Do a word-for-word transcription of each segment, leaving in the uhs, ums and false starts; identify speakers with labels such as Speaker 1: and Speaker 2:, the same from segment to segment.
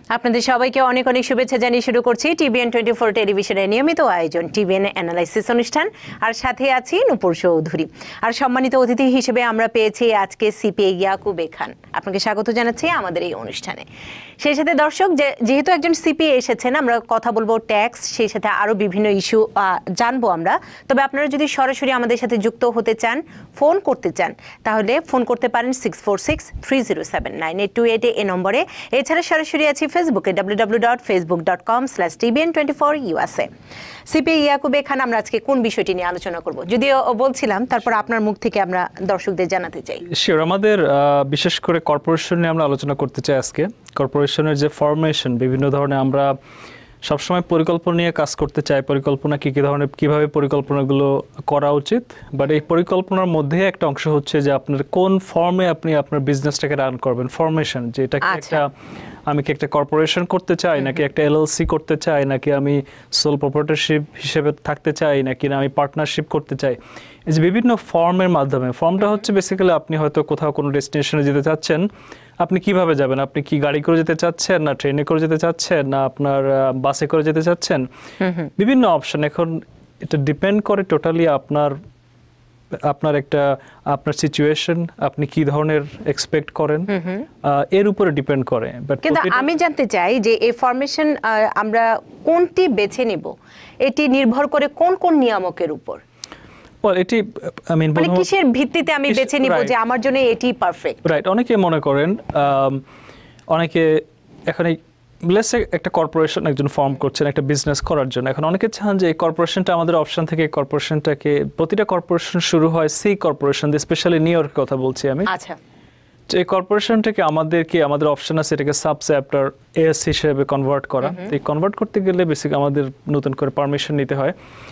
Speaker 1: আপনাদের সবাইকে অনেক অনেক শুভেচ্ছা জানিয়ে শুরু করছি টিভিএন টোয়েন্টি ফোর টেলিভিশনের নিয়মিত আয়োজন টিভিএন অ্যানালাইসিস অনুষ্ঠান। আর সাথে আছি নূপুর চৌধুরী। আর সম্মানিত অতিথি হিসেবে আমরা পেয়েছি আজকে সিপিএ ইয়াকুবে খান। আপনাকে স্বাগত জানাচ্ছি আমাদের এই অনুষ্ঠানে। সেই সাথে দর্শক, যেহেতু একজন সিপিএ এসেছেন, আমরা কথা বলবো ট্যাক্স, সেই সাথে আরও বিভিন্ন ইস্যু জানবো আমরা। তবে আপনারা যদি সরাসরি আমাদের সাথে যুক্ত হতে চান, ফোন করতে চান, তাহলে ফোন করতে পারেন six four six three zero seven nine eight two eight এ নম্বরে। এছাড়া সরাসরি আছি ফেসবুকে W W W dot Facebook dot com slash TVN twenty four USA. CPA ইয়াকুবে খান, আমরা আজকে কোন বিষয়টি নিয়ে আলোচনা করব যদিও বলছিলাম, তারপর আপনার মুখ থেকে আমরা দর্শকদের জানাতে চাই।
Speaker 2: শিওর, আমাদের বিশেষ করে কর্পোরেশন নিয়ে আমরা আলোচনা করতে চাই আজকে। কর্পোরেশনের যে ফরমেশন, বিভিন্ন ধরনের আমরা সবসময় পরিকল্পনা নিয়ে কাজ করতে চাই, পরিকল্পনা কী কী ধরনের, কীভাবে পরিকল্পনাগুলো করা উচিত। বাট এই পরিকল্পনার মধ্যে একটা অংশ হচ্ছে যে আপনার কোন ফর্মে আপনি আপনার বিজনেসটাকে রান করবেন, ফরমেশন। যে এটা কি একটা, আমি কি একটা কর্পোরেশন করতে চাই, নাকি একটা এলএলসি করতে চাই, নাকি আমি সোল প্রপার্টরশিপ হিসেবে থাকতে চাই, নাকি না আমি পার্টনারশিপ করতে চাই। এই যে বিভিন্ন ফর্মের মাধ্যমে, ফর্মটা হচ্ছে বেসিক্যালি আপনি হয়তো কোথাও কোনো ডেস্টিনেশনে যেতে চাচ্ছেন, আপনি কিভাবে যাবেন, আপনি কি গাড়ি করে যেতে চাচ্ছেন, না ট্রেনে করে যেতে চাচ্ছেন, না আপনার বাসে করে যেতে চাচ্ছেন, বিভিন্ন অপশন। এখন এটা ডিপেন্ড করে টোটালি আপনার আপনার একটা আপনার সিচুয়েশন, আপনি কি ধরনের এক্সপেক্ট করেন, এর উপরে ডিপেন্ড করে।
Speaker 1: কিন্তু আমি জানতে চাই যে এই ফরমেশন আমরা কোনটি বেছে নিব, এটি নির্ভর করে কোন কোন নিয়ামকের উপর?
Speaker 2: এটি আই মিন
Speaker 1: মানে কিসের ভিত্তিতে আমি বেছে নিব যে আমার জন্য এটি পারফেক্ট?
Speaker 2: রাইট, অনেকে মনে করেন, অনেকে এখন লেটস সে একটা কর্পোরেশন একজন ফর্ম করছেন একটা বিজনেস করার জন্য। এখন অনেকে চান যে এই কর্পোরেশনটা, আমাদের অপশন থেকে কর্পোরেশনটাকে, প্রতিটা কর্পোরেশন শুরু হয় সি কর্পোরেশন দিয়ে, স্পেশালি নিউ ইয়র্কের কথা বলছি আমি।
Speaker 1: আচ্ছা,
Speaker 2: এই কর্পোরেশনটাকে আমাদেরকে, আমাদের অপশন আছে এটাকে সাব চ্যাপ্টার এস হিসেবে কনভার্ট করা। এই কনভার্ট করতে গেলে বেসিক আমাদের নতুন করে পারমিশন নিতে হয়।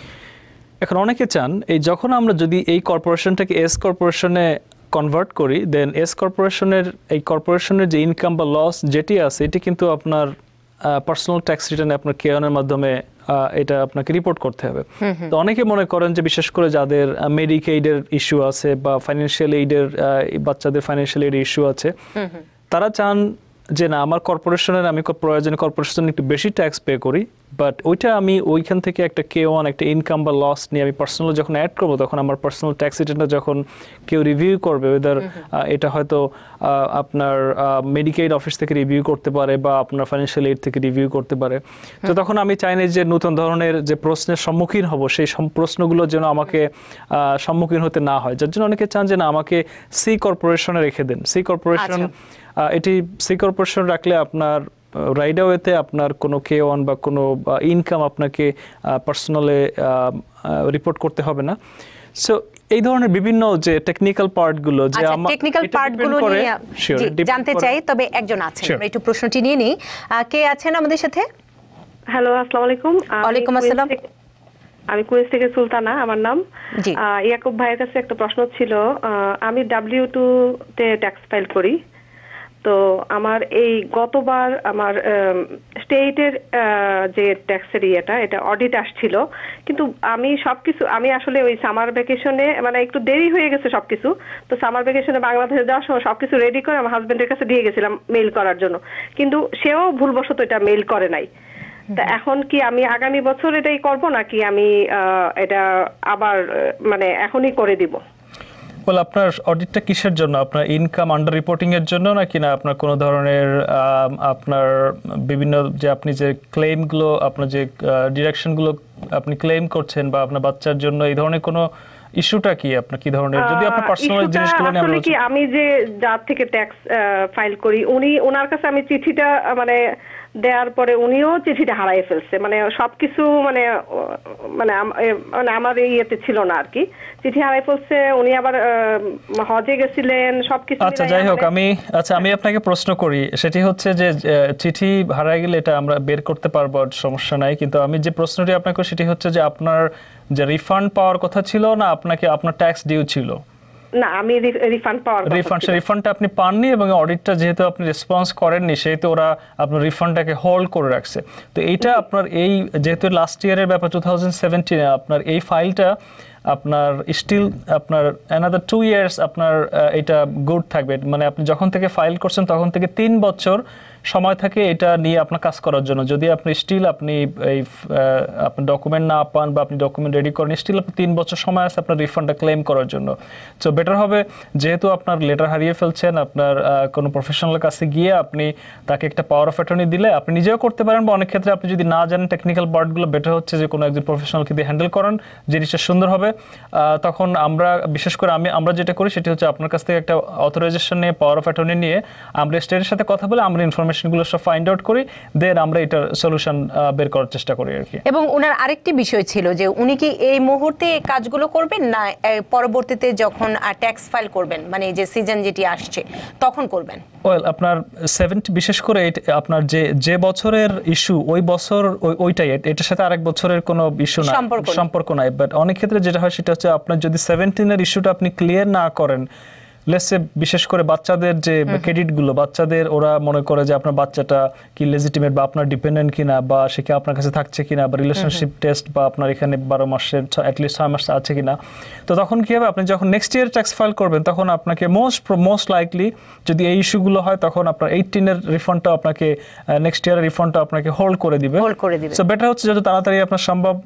Speaker 2: এখন অনেকে চান এই যখন আমরা যদি এই কর্পোরেশনটাকে এস কর্পোরেশনে কনভার্ট করি, দেন এস কর্পোরেশনের এই কর্পোরেশনের যে ইনকাম বা লস যেটি আছে, এটি কিন্তু আপনার পার্সোনাল ট্যাক্স রিটার্নে আপনার কেওয়ানের মাধ্যমে এটা আপনাকে রিপোর্ট করতে হবে। তো অনেকে মনে করেন যে বিশেষ করে যাদের মেডিকেইডের ইস্যু আছে বা ফাইন্যান্সিয়াল এইডের, বাচ্চাদের ফাইন্যান্সিয়াল এইডের ইস্যু আছে, তারা চান যে না, আমার কর্পোরেশনের আমি প্রয়োজনে কর্পোরেশন একটু বেশি ট্যাক্স পে করি, বাট ওইটা আমি ওইখান থেকে একটা কে ওয়ান, একটা ইনকাম বা লস নিয়ে আমি পার্সোনাল যখন অ্যাড করবো, তখন আমার পার্সোনাল ট্যাক্স রিটার্নটা যখন কেউ রিভিউ করবে, ওয়েদার এটা হয়তো আপনার মেডিকেইড অফিস থেকে রিভিউ করতে পারে বা আপনার ফাইন্যান্সিয়াল এইড থেকে রিভিউ করতে পারে। তো তখন আমি চাই না যে নতুন ধরনের যে প্রশ্নের সম্মুখীন হব, সেই প্রশ্নগুলো যেন আমাকে সম্মুখীন হতে না হয়, যার জন্য অনেকে চান যে না, আমাকে সি কর্পোরেশনে রেখে দেন। সি কর্পোরেশন, এটি সি কর্পোরেশন রাখলে আপনার রাইট ওয়েতে আপনার কোনো কে ওয়ান বা কোনো ইনকাম আপনাকে পার্সোনালে রিপোর্ট করতে হবে না। সো এই ধরনের বিভিন্ন যে টেকনিক্যাল পার্টগুলো, যে
Speaker 1: আমরা টেকনিক্যাল পার্টগুলো নিয়ে জানতে চাই। তবে একজন আছেন, আমরা একটু প্রশ্নটি নিয়ে নিই। কে আছেন আমাদের সাথে?
Speaker 3: হ্যালো, আসসালামু আলাইকুম।
Speaker 1: ওয়ালাইকুম আসসালাম।
Speaker 3: আমি কুয়েত থেকে সুলতানা আমার নাম। ইয়াকুব ভাইয়ের কাছে একটা প্রশ্ন ছিল। আমি ডাব্লিউ টু তে ট্যাক্স ফাইল করি। তো আমার এই গতবার আমার স্টেটের যে ট্যাক্সের ইয়েটা, এটা অডিট আসছিল, কিন্তু আমি সবকিছু, আমি আসলে ওই সামার ভ্যাকেশনে, মানে একটু দেরি হয়ে গেছে সবকিছু। তো সামার ভ্যাকেশনে বাংলাদেশে যাওয়ার সময় সবকিছু রেডি করে আমার হাজবেন্ডের কাছে দিয়ে গেছিলাম মেইল করার জন্য, কিন্তু সেও ভুলবশত এটা মেইল করে নাই। তা এখন কি আমি আগামী বছর এটাই করব, নাকি আমি এটা আবার মানে এখনই করে দিব?
Speaker 2: বল, আপনার অডিটটা কিসের জন্য? আপনার ইনকাম আন্ডার রিপোর্টিং এর জন্য, নাকি না আপনার কোনো ধরনের আপনার বিভিন্ন যে আপনি যে ক্লেমগুলো, আপনার যে ডিরেকশনগুলো আপনি ক্লেম করছেন, বা আপনার বাচ্চার জন্য এই ধরনের কোনো ইস্যুটা কি? আপনার কি ধরনের, যদি আপনার পার্সোনাল জিনিসগুলো নিয়ে আমরা,
Speaker 3: কি আমি যে যার থেকে ট্যাক্স ফাইল করি, উনি, ওনার কাছে আমি চিঠিটা মানে দেওয়ার পরে উনিও চিঠিটা হারাই ফেলছে, মানে সবকিছু মানে মানে মানে আমার ইয়েতে ছিল না আর কি, চিঠি হারাই ফেলছে। উনি আবার হজে গেছিলেন, সবকিছু।
Speaker 2: আচ্ছা, যাই হোক, আমি আচ্ছা আমি আপনাকে প্রশ্ন করি, সেটি হচ্ছে যে চিঠি হারাই গেলে এটা আমরা বের করতে পারবো, সমস্যা নাই। কিন্তু আমি যে প্রশ্নটি আপনাকে, সেটি হচ্ছে যে আপনার যে রিফান্ড পাওয়ার কথা ছিল না, আপনাকে আপনার ট্যাক্স ডিউ ছিল
Speaker 3: না, আমি রিফান্ড পাওয়ার কথা,
Speaker 2: রিফান্ড রিফান্ডটা আপনি পাননি, এবং অডিটটা যেহেতু আপনি রেসপন্স করেননি, সেহেতু ওরা আপনার রিফান্ডটাকে হোল্ড করে রাখছে। তো এইটা আপনার এই যেহেতু লাস্ট ইয়ারের ব্যাপার, টু থাউজেন্ড সেভেন্টিনে আপনার এই ফাইলটা আপনার স্টিল আপনার অ্যানাদার টু ইয়ার্স আপনার এটা গুড থাকবে। মানে আপনি যখন থেকে ফাইল করছেন তখন থেকে তিন বছর সময় থাকে এটা নিয়ে আপনার কাজ করার জন্য। যদি আপনি স্টিল আপনি এই আপনার ডকুমেন্ট না পান বা আপনি ডকুমেন্ট রেডি করেন, স্টিল আপনি তিন বছর সময় আছে আপনার রিফান্ডটা ক্লেম করার জন্য। সো বেটার হবে যেহেতু আপনার লেটার হারিয়ে ফেলছেন, আপনার কোনো প্রফেশনাল কাছে গিয়ে আপনি তাকে একটা পাওয়ার অফ অ্যাটর্নি দিলে আপনি নিজেও করতে পারেন, বা অনেক ক্ষেত্রে আপনি যদি না জানেন টেকনিক্যাল পার্টগুলো, বেটার হচ্ছে যে কোনো একজন প্রফেশনালকে দিয়ে হ্যান্ডেল করান, জিনিসটা সুন্দর হবে। তখন আমরা বিশেষ করে আমি আমরা যেটা করি সেটা হচ্ছে আপনার কাছ থেকে একটা অথরাইজেশন নিয়ে, পাওয়ার অফ অ্যাটর্নি নিয়ে আমরা স্টেটের সাথে কথা বলে আমরা ইনফরমেশনগুলো সব ফাইন্ড আউট করি, দেন আমরা এটার সলিউশন বের করার চেষ্টা করি আর কি।
Speaker 1: এবং ওনার আরেকটি বিষয় ছিল যে উনি কি এই মুহূর্তে এই কাজগুলো করবেন না পরবর্তীতে যখন ট্যাক্স ফাইল করবেন, মানে যে সিজন যেটি আসছে তখন করবেন?
Speaker 2: ওয়েল আপনার সেভেন্টি বিশেষ করে আপনার যে যে বছরের ইস্যু ওই বছর ওইটাই, এটার সাথে আরেক বছরের কোনো ইস্যু না, সম্পর্ক নাই। বাট অনেক ক্ষেত্রে যেটা হয় সেটা হচ্ছে আপনার যদি সেভেন্টিনের ইস্যুটা আপনি ক্লিয়ার না করেন, লেটসে বিশেষ করে বাচ্চাদের যে ক্রেডিটগুলো, বাচ্চাদের ওরা মনে করে যে আপনার বাচ্চাটা কি লেজিটিমেট বা আপনার ডিপেন্ডেন্ট কিনা, বা সে কি আপনার কাছে থাকছে কিনা, বা রিলেশনশিপ টেস্ট বা আপনার এখানে বারো মাসের অ্যাটলিস্ট ছয় মাস আছে কিনা। তো তখন কি হবে, আপনি যখন নেক্সট ইয়ার ট্যাক্স ফাইল করবেন তখন আপনাকে মোস্ট মোস্ট লাইকলি যদি এই ইস্যুগুলো হয় তখন আপনার এইটিনের রিফান্ডটা আপনাকে নেক্সট ইয়ারের রিফান্ডটা আপনাকে হোল্ড করে দিবে।
Speaker 1: হোল্ড করে দিবে।
Speaker 2: সো বেটার হচ্ছে যত তাড়াতাড়ি আপনার সম্ভব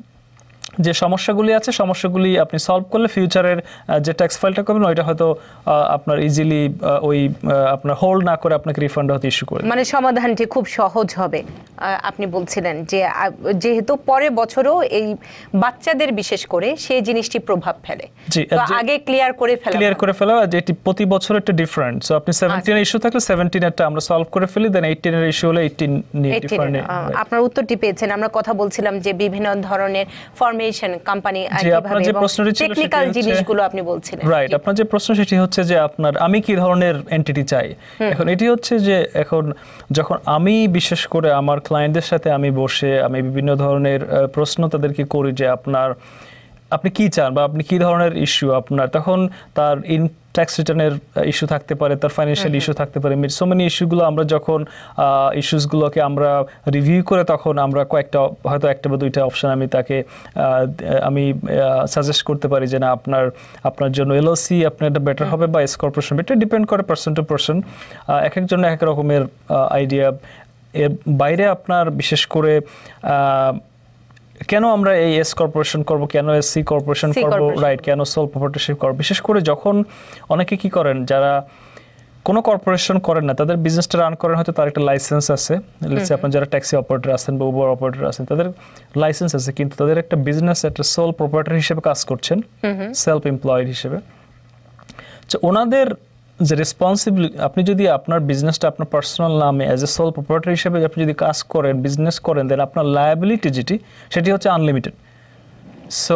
Speaker 2: যে সমস্যাগুলি আছে সমস্যাগুলি আপনি সলভ করলে ফিউচারের যে ট্যাক্স ফাইলটা করবেন ওইটা হয়তো আপনার ইজিলি ওই আপনার হোল্ড না করে আপনাকে রিফান্ড হতে ইস্যু করে,
Speaker 1: মানে সমাধানটি খুব সহজ হবে। আপনি বলছিলেন যে যেহেতু পরের বছরও এই বাচ্চাদের বিশেষ করে সেই জিনিসটি প্রভাব ফেলে, তো আগে ক্লিয়ার করে ফেলা
Speaker 2: ক্লিয়ার করে ফেলা যেটি প্রতি বছর একটা ডিফারেন্ট। সো আপনি সেভেন্টিন এর ইস্যু থাকলে সেভেন্টিন এরটা আমরা সলভ করে ফেলি, দেন এইটিন এর ইস্যু হলে এইটিন নিয়ে ডিফারেন্ট।
Speaker 1: আপনার উত্তরটি পেয়েছেন। আমরা কথা বলছিলাম যে বিভিন্ন ধরনের ফর্মেশন কোম্পানি কিভাবে টেকনিক্যাল জিনিসগুলো আপনি বলছিলেন।
Speaker 2: রাইট, আপনার যে প্রশ্ন সেটি হচ্ছে যে আপনার আমি কি ধরনের এন্টিটি চাই। এখন এটি হচ্ছে যে এখন যখন আমি বিশেষ করে আমার ক্লায়েন্টদের সাথে আমি বসে আমি বিভিন্ন ধরনের প্রশ্ন তাদেরকে করি যে আপনার আপনি কি চান বা আপনি কি ধরনের ইস্যু আপনার, তখন তার ইন ট্যাক্স রিটার্নের ইস্যু থাকতে পারে, তার ফাইন্যান্সিয়াল ইস্যু থাকতে পারে, সো মেনি ইস্যুগুলো আমরা যখন ইস্যুসগুলোকে আমরা রিভিউ করে তখন আমরা কয়েকটা হয়তো একটা বা দুইটা অপশন আমি তাকে আমি সাজেস্ট করতে পারি যে না আপনার আপনার জন্য এলওসি আপনার এটা বেটার হবে বা এস কর্পোরেশন, এটা ডিপেন্ড করে পার্সন টু পার্সন, এক একজন এক রকমের আইডিয়া। এর বাইরে আপনার বিশেষ করে কেন আমরা এই এস কর্পোরেশন করব, কেন এস সি কর্পোরেশন করব, রাইট, কেন সোল প্রপার্টিশিপ করব, বিশেষ করে যখন অনেকে কি করেন যারা কোনো কর্পোরেশন করেন না, তাদের বিজনেসটা রান করেন, হয়তো তার একটা লাইসেন্স আছে, লেটস সে আপনার যারা ট্যাক্সি অপারেটর আছেন বা উবার অপারেটর আছেন তাদের লাইসেন্স আছে, কিন্তু তাদের একটা বিজনেস একটা সোল প্রপার্টার হিসেবে কাজ করছেন, সেলফ এমপ্লয়েড হিসেবে। তো ওনাদের যে রেসপন্সিবিলিটি, আপনি যদি আপনার বিজনেসটা আপনার পার্সোনাল নামে অ্যাজ এ সোল প্রপার্টার হিসেবে আপনি যদি কাজ করেন, বিজনেস করেন, দেন আপনার লায়াবিলিটি যেটি সেটি হচ্ছে আনলিমিটেড। সো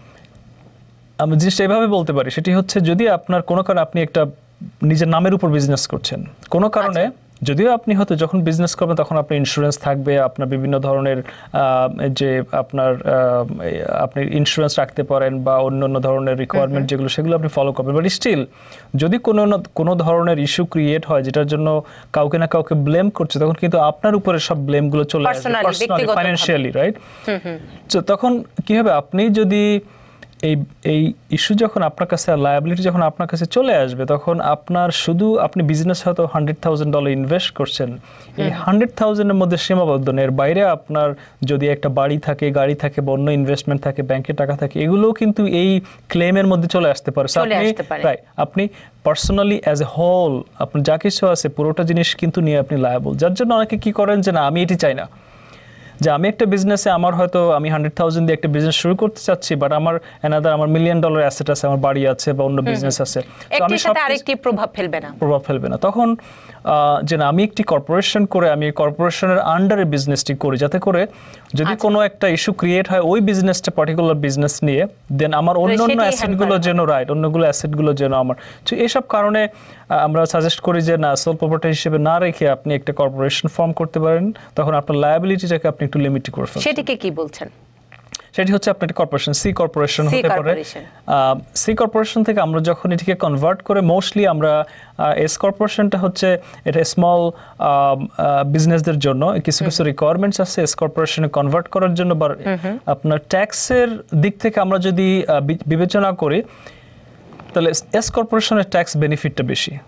Speaker 2: আমি জিনিসটা এভাবে বলতে পারি, সেটি হচ্ছে যদি আপনার কোনো কারণে আপনি একটা নিজের নামের উপর বিজনেস করছেন, কোনো কারণে যদিও আপনি হয়তো যখন বিজনেস করবেন তখন আপনার ইন্স্যুরেন্স থাকবে, আপনার বিভিন্ন ধরনের যে আপনার আপনি ইন্স্যুরেন্স রাখতে পারেন বা অন্য অন্য ধরনের রিকোয়ারমেন্ট যেগুলো সেগুলো আপনি ফলো করবেন, বাট স্টিল যদি কোনো কোনো ধরনের ইস্যু ক্রিয়েট হয় যেটার জন্য কাউকে না কাউকে ব্লেম করছে, তখন কিন্তু আপনার উপরে সব ব্লেমগুলো চলে আসবে পার্সোনালি, ফাইন্যান্সিয়ালি, রাইট। তো তখন কি হবে, আপনি যদি এই এই ইস্যু যখন আপনার কাছে, লায়াবিলিটি যখন আপনার কাছে চলে আসবে, তখন আপনার শুধু আপনি বিজনেস হয়তো হান্ড্রেড থাউজেন্ড ডলার ইনভেস্ট করছেন, এই হান্ড্রেড থাউজেন্ডের মধ্যে সীমাবদ্ধ, এর বাইরে আপনার যদি একটা বাড়ি থাকে, গাড়ি থাকে, বা অন্য ইনভেস্টমেন্ট থাকে, ব্যাংকে টাকা থাকে, এগুলোও কিন্তু এই ক্লেমের মধ্যে চলে আসতে পারে। রাইট, আপনি পার্সোনালি অ্যাজ এ হোল আপনার যা কিছু আছে পুরোটা জিনিস কিন্তু নিয়ে আপনি লায়াবল, যার জন্য অনেকে কি করেন যে না আমি এটি চাই না, যে আমি একটা বিজনেসে আমার হয়তো আমি হান্ড্রেড থাউজেন্ড দিয়ে একটা বিজনেস শুরু করতে চাচ্ছি, বাট আমার এনাদার আমার মিলিয়ন ডলার অ্যাসেট আছে, আমার বাড়ি আছে বা অন্য বিজনেস আছে,
Speaker 1: একটির সাথে আরেকটি প্রভাব ফেলবে না
Speaker 2: প্রভাব ফেলবে না তখন যে না আমি একটি কর্পোরেশন করে আমি কর্পোরেশনের আন্ডারে বিজনেসটি করি, যাতে করে যদি কোনো একটা ইস্যু ক্রিয়েট হয় ওই বিজনেসটা পার্টিকুলার বিজনেস নিয়ে, দেন আমার অন্য অন্য অ্যাসেটগুলো যেন, রাইট, অন্যগুলো অ্যাসেটগুলো যেন আমার। তো এইসব কারণে আমরা সাজেস্ট করি যে না সোল প্রপার্টি হিসেবে না রেখে আপনি একটা কর্পোরেশন ফর্ম করতে পারেন, তখন আপনার লায়াবিলিটিটাকে আপনি একটু লিমিট করে ফেলবেন।
Speaker 1: সেটিকে কি বলছেন?
Speaker 2: সেটি হচ্ছে আপনার কর্পোরেশন, সি কর্পোরেশন হতে পারে। সি কর্পোরেশন থেকে আমরা যখন এটিকে কনভার্ট করে, মোস্টলি আমরা এস কর্পোরেশনটা হচ্ছে এটা স্মল বিজনেসদের জন্য, কিছু কিছু রিকোয়ারমেন্টস আছে এস কর্পোরেশনে কনভার্ট করার জন্য, বা আপনার ট্যাক্সের দিক থেকে আমরা যদি বিবেচনা করি তাহলে এস কর্পোরেশনের ট্যাক্স বেনিফিটটা বেশি।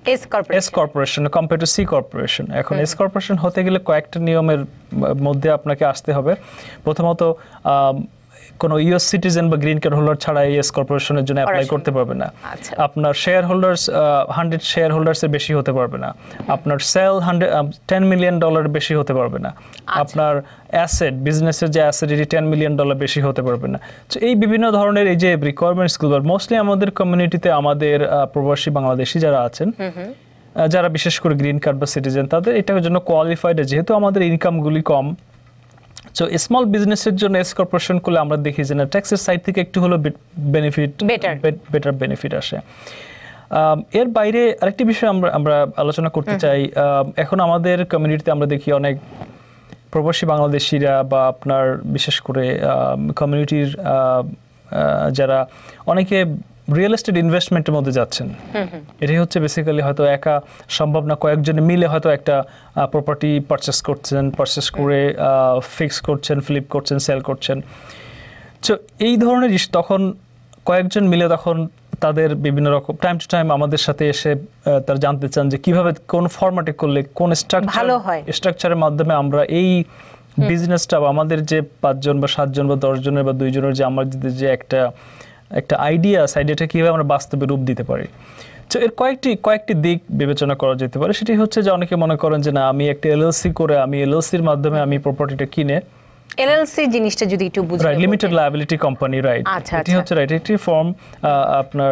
Speaker 1: S corporation
Speaker 2: S corporation compare to C corporation. এখন এস কর্পোরেশন হতে গেলে কয়েকটা নিয়মের মধ্যে আপনাকে আসতে হবে। প্রথমত কোনো ইউএস সিটিজেন বা গ্রিন কার্ড হোল্ডার ছাড়া এস কর্পোরেশনের জন্য অ্যাপ্লাই করতে পারবে না। আপনার শেয়ার হোল্ডার্স হান্ড্রেড শেয়ার হোল্ডার্সের বেশি হতে পারবে না। আপনার sale hundred ten million dollar বেশি হতে পারবে না। আপনার অ্যাসেট বিজনেসের যে অ্যাসেট এটি টেন মিলিয়ন ডলার বেশি হতে পারবে না। তো এই বিভিন্ন ধরনের এই যে রিকোয়ারমেন্টসগুলো মোস্টলি আমাদের কমিউনিটিতে আমাদের প্রবাসী বাংলাদেশি যারা আছেন, যারা বিশেষ করে গ্রিন কার্ড বা সিটিজেন, তাদের এটার জন্য কোয়ালিফাইড। যেহেতু আমাদের ইনকামগুলি কম, সো স্মল বিজনেসের জন্য এস কর্পোরেশন করলে আমরা দেখি যে না ট্যাক্সের সাইড থেকে একটু হলো বেনিফিট বেটার বেনিফিট আসে। এর বাইরে আরেকটি বিষয় আমরা আমরা আলোচনা করতে চাই। এখন আমাদের কমিউনিটিতে আমরা দেখি অনেক প্রবাসী বাংলাদেশিরা বা আপনার বিশেষ করে কমিউনিটির যারা অনেকে রিয়েল এস্টেট ইনভেস্টমেন্টের মধ্যে যাচ্ছেন। এটাই হচ্ছে বেসিক্যালি হয়তো একা সম্ভব না, কয়েকজনে মিলে হয়তো একটা প্রপার্টি পারচেস করছেন, পারচেস করে ফিক্স করছেন, ফ্লিপ করছেন, সেল করছেন। তো এই ধরনের তখন কয়েকজন মিলে তখন তাদের বিভিন্ন রকম টাইম টু টাইম আমাদের সাথে এসে তারা জানতে চান যে কিভাবে কোন ফরম্যাটে করলে কোন স্ট্রাকচার স্ট্রাকচারের মাধ্যমে আমরা এই বিজনেসটা বা আমাদের যে পাঁচজন বা সাতজন বা দশ জনের বা দুইজনের যে আমাদের যে একটা একটা আইডিয়া আইডিয়াটা কীভাবে আমরা বাস্তবে রূপ দিতে পারি। তো এর কয়েকটি কয়েকটি দিক বিবেচনা করা যেতে পারে। সেটি হচ্ছে যে অনেকে মনে করেন যে না আমি একটা এলএলসি করে আমি এলএলসির মাধ্যমে আমি প্রপার্টিটা কিনে,
Speaker 1: এলএলসি জিনিসটা যদি একটু বুঝিয়ে
Speaker 2: right, limited liability company, right, এটি হচ্ছে রাইট একটি ফর্ম। আপনার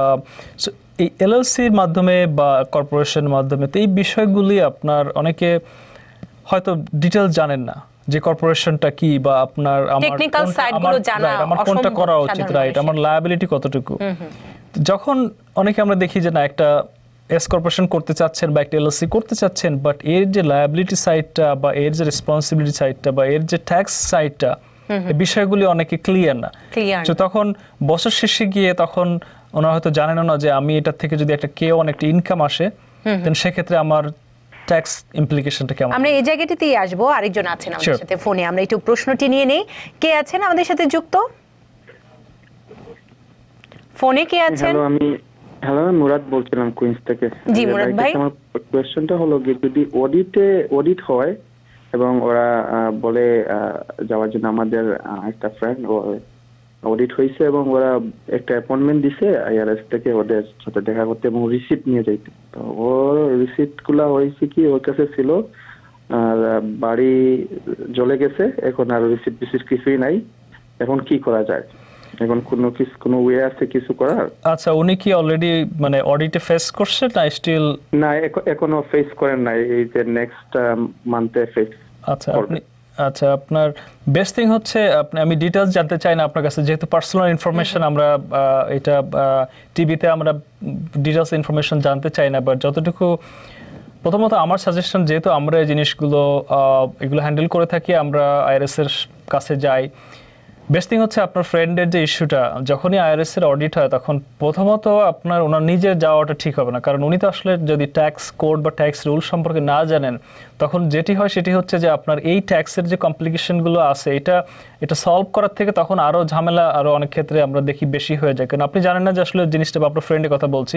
Speaker 2: এই এলএলসির মাধ্যমে বা কর্পোরেশনের মাধ্যমে তো এই বিষয়গুলি আপনার অনেকে হয়তো ডিটেইলস জানেন না যে কর্পোরেশনটা কি বা আপনার আমার কোনটা করা উচিত, রাইট, আমার লায়াবিলিটি কতটুকু। যখন অনেকে আমরা দেখি যে না একটা এস কর্পোরেশন করতে চাচ্ছেন বা একটা এলএলসি করতে চাচ্ছেন, বাট এর যে লায়াবিলিটি সাইডটা বা এর যে রেসপন্সিবিলিটি সাইডটা বা এর যে ট্যাক্স সাইডটা, এই বিষয়গুলি অনেকে ক্লিয়ার না। তো তখন বছর শেষে গিয়ে তখন ওনারা হয়তো জানেন না যে আমি এটা থেকে যদি একটা কে ওয়ান একটা ইনকাম আসে, দেন সেক্ষেত্রে আমার ট্যাক্স ইমপ্লিকেশনটা কেমন।
Speaker 1: আমরা এই জায়গাটিতেই আসবো। আরেকজন আছেন আমাদের সাথে ফোনে, আমরা একটু প্রশ্নটি নিয়ে নেই। কে আছেন আমাদের সাথে যুক্ত ফোনে? কে আছেন?
Speaker 4: হ্যালো, আমি হ্যালো মুরাদ বলছিলাম কুইন্স থেকে।
Speaker 1: জি মুরাদ ভাই,
Speaker 4: আমার কোশ্চেনটা হলো যদি অডিটে অডিট হয় এবং ওরা বলে যাওয়ার জন্য, আমাদের একটা ফ্রেন্ড ও অডিট হয়েছে এবং ওরা একটা অ্যাপয়েন্টমেন্ট দিছে আইআরএস থেকে ওদের সাথে দেখা করতে এবং রিসিপ্ট নিয়ে যাইতে। তো ওর রিসিপ্ট গুলা হয়েছে কি ওর কাছে ছিল, আর বাড়ি জ্বলে গেছে, এখন আর রিসিপ্ট রিসিপ্ট কিছুই নাই। এখন কি করা যায়? এখন কোনো কিছু কোনো ওয়ে আছে কিছু করার?
Speaker 2: আচ্ছা, উনি কি অলরেডি মানে অডিটে ফেস করছে না স্টিল?
Speaker 4: না, এখনো ফেস করেন নাই, এই যে নেক্সট মান্থে ফেস।
Speaker 2: আচ্ছা আপনি আচ্ছা আপনার বেস্ট থিং হচ্ছে আপনি, আমি ডিটেইলস জানতে চাই না আপনার কাছে, যেহেতু পার্সোনাল ইনফরমেশন আমরা এটা টিভিতে আমরা ডিটেইলস ইনফরমেশন জানতে চাই না, বাট যতটুকু প্রথমত আমার সাজেশন, যেহেতু আমরা এই জিনিসগুলো এগুলো হ্যান্ডেল করে থাকি, আমরা আইআরএস এর কাছে যাই। বেস্ট থিং হচ্ছে আপনার ফ্রেন্ডের যে ইস্যুটা, যখনই আইআরএস এর অডিট হয় তখন প্রথমত আপনার ওনার নিজের যাওয়াটা ঠিক হবে না, কারণ উনি তো আসলে যদি ট্যাক্স কোড বা ট্যাক্স রুল সম্পর্কে না জানেন, তখন যেটি হয় সেটি হচ্ছে যে আপনার এই ট্যাক্সের যে কমপ্লিকেশনগুলো আছে এটা এটা সলভ করার থেকে তখন আরও ঝামেলা আরও অনেক ক্ষেত্রে আমরা দেখি বেশি হয়ে যায়। কারণ আপনি জানেন না যে আসলে জিনিসটা, বা আপনার ফ্রেন্ডের কথা বলছি,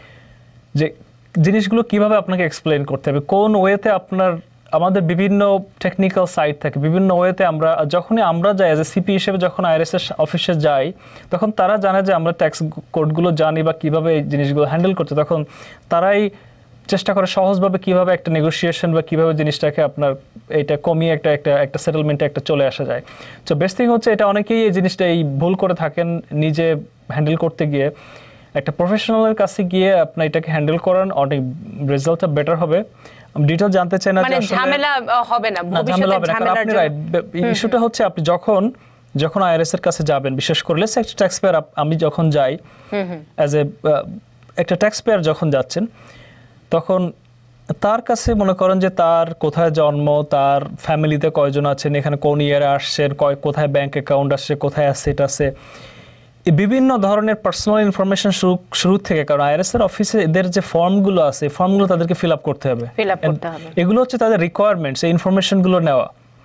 Speaker 2: যে জিনিসগুলো কিভাবে আপনাকে এক্সপ্লেন করতে হবে, কোন ওয়েতে আপনার আমাদের বিভিন্ন টেকনিক্যাল সাইট থাকে, বিভিন্ন ওয়েতে আমরা যখনই আমরা যাই অ্যাজ এ সিপি হিসেবে যখন আইআরএস এর অফিসে যাই, তখন তারা জানে যে আমরা ট্যাক্স কোডগুলো জানি বা কিভাবে এই জিনিসগুলো হ্যান্ডেল করতে, তখন তারাই চেষ্টা করে সহজভাবে কিভাবে একটা নেগোসিয়েশন বা কিভাবে জিনিসটাকে আপনার এটা কমিয়ে একটা একটা একটা সেটেলমেন্টে একটা চলে আসা যায়। তো বেস্ট থিং হচ্ছে এটা অনেকেই এই জিনিসটা এই ভুল করে থাকেন, নিজে হ্যান্ডেল করতে গিয়ে একটা প্রফেশনালের কাছে গিয়ে আপনি এটাকে হ্যান্ডেল করেন, অনেক রেজাল্টটা বেটার হবে। ডিটেইলস জানতে চাই না,
Speaker 1: মানে ঝামেলা হবে না ভবিষ্যতে, ঝামেলার জন্য
Speaker 2: ইস্যুটা হচ্ছে আপনি যখন যখন আইআরএস এর কাছে যাবেন, বিশেষ করে লেটস একটা ট্যাক্স পেয়ার, আমি যখন যাই অ্যাজ এ একটা ট্যাক্স পেয়ার যখন যাচ্ছেন, তখন তার কাছে মনে করেন যে তার কোথায় জন্ম, তার ফ্যামিলিতে কয়জন আছেন, এখানে কোন ইয়ারে আসছেন, কোথায় ব্যাংক অ্যাকাউন্ট আসছে, কোথায় অ্যাসেট আছে, বিভিন্ন ধরনের পার্সোনাল ইনফরমেশন শুরু শুরু থেকে, কারণ আইআরএস এর অফিসে এদের যে ফর্মগুলো আছে, ফর্মগুলো তাদেরকে ফিল আপ করতে হবে,
Speaker 1: ফিল আপ করতে হবে,
Speaker 2: এগুলো হচ্ছে তাদের রিকোয়ারমেন্টস, এই ইনফরমেশনগুলো নেওয়া।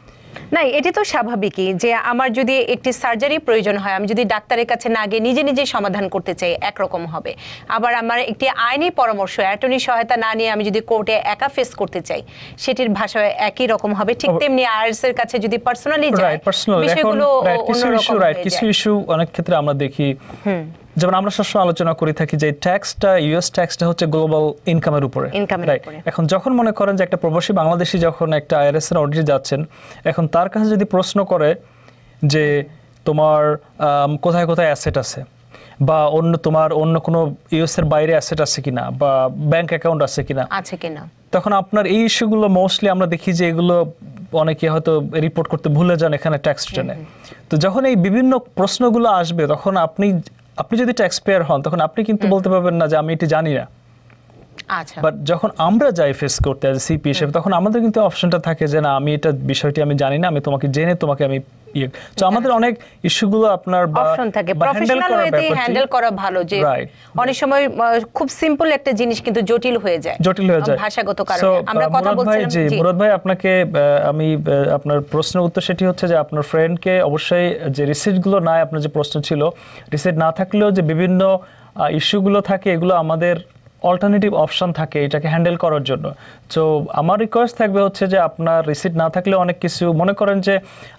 Speaker 1: না এটি তো স্বাভাবিকই যে আমার যদি একটি সার্জারি প্রয়োজন হয়, আমি যদি ডাক্তারের কাছে না গিয়ে নিজে নিজে সমাধান করতে চাই একরকম হবে, আবার আমার একটি আইনি পরামর্শ অ্যাটর্নি সহায়তা না নিয়ে আমি যদি কোর্টে একা ফেস করতে চাই সেটির ভাষা একই রকম হবে। ঠিক তেমনি আইআরএস এর কাছে যদি পার্সোনালি যাই বিষয়গুলো অন্যরকম হয়ে যায়।
Speaker 2: কিছু ইস্যু অনেক ক্ষেত্রে আমরা দেখি, যেমন আমরা সবসময় আলোচনা করে থাকি যে ট্যাক্সটা ইউএস ট্যাক্সটা হচ্ছে গ্লোবাল ইনকামের উপরে। এখন যখন মনে করেন যে একটা প্রবাসী বাংলাদেশী যখন একটা আইআরএস এর অডিটে যাচ্ছেন, এখন তার কাছে যদি প্রশ্ন করে যে তোমার কোথায় কোথায় অ্যাসেট আছে বা অন্য তোমার অন্য কোনো ইউএস এর বাইরে অ্যাসেট আছে কিনা বা ব্যাংক অ্যাকাউন্ট আছে কিনা
Speaker 1: আছে কিনা,
Speaker 2: তখন আপনার এই ইস্যুগুলো মোস্টলি আমরা দেখি যে এগুলো অনেকে হয়তো রিপোর্ট করতে ভুলে যান এখানে ট্যাক্স রিটার্নে। তো যখন এই বিভিন্ন প্রশ্নগুলো আসবে তখন আপনি আপনি যদি ট্যাক্স পেয়ার হন তখন আপনি কিন্তু বলতে পারবেন না যে আমি এটি জানি না।
Speaker 1: আচ্ছা,
Speaker 2: বাট যখন আমরা যাই ফেস করতে অ্যাজ সিপি হিসেবে তখন আমাদের কিন্তু অপশনটা থাকে যে না আমি এটা বিষয়টি আমি জানি না, আমি তোমাকে জেনে তোমাকে আমি ইয়ে। তো আমাদের অনেক ইস্যুগুলো আপনার
Speaker 1: অপশন থাকে প্রফেশনাল ওয়েতে হ্যান্ডেল করা ভালো, যে অনেক সময় খুব সিম্পল একটা জিনিস কিন্তু জটিল হয়ে যায়
Speaker 2: জটিল হয়ে যায়
Speaker 1: ভাষাগত কারণে। আমরা কথা বলছিলাম
Speaker 2: জি মুরাদ ভাই, আপনাকে আমি আপনার প্রশ্নের উত্তর সেটি হচ্ছে যে আপনার ফ্রেন্ডকে অবশ্যই যে রিসিপ্টগুলো নাই, আপনার যে প্রশ্ন ছিল রিসিপ্ট না থাকলেও যে বিভিন্ন ইস্যুগুলো থাকে এগুলো আমাদের অল্টারনেটিভ অপশন থাকে এটাকে হ্যান্ডেল করার জন্য। তো আমার রিকোয়েস্ট থাকবে হচ্ছে যে আপনার রিসিপ্ট না থাকলে অনেক কিছু মনে করেন যে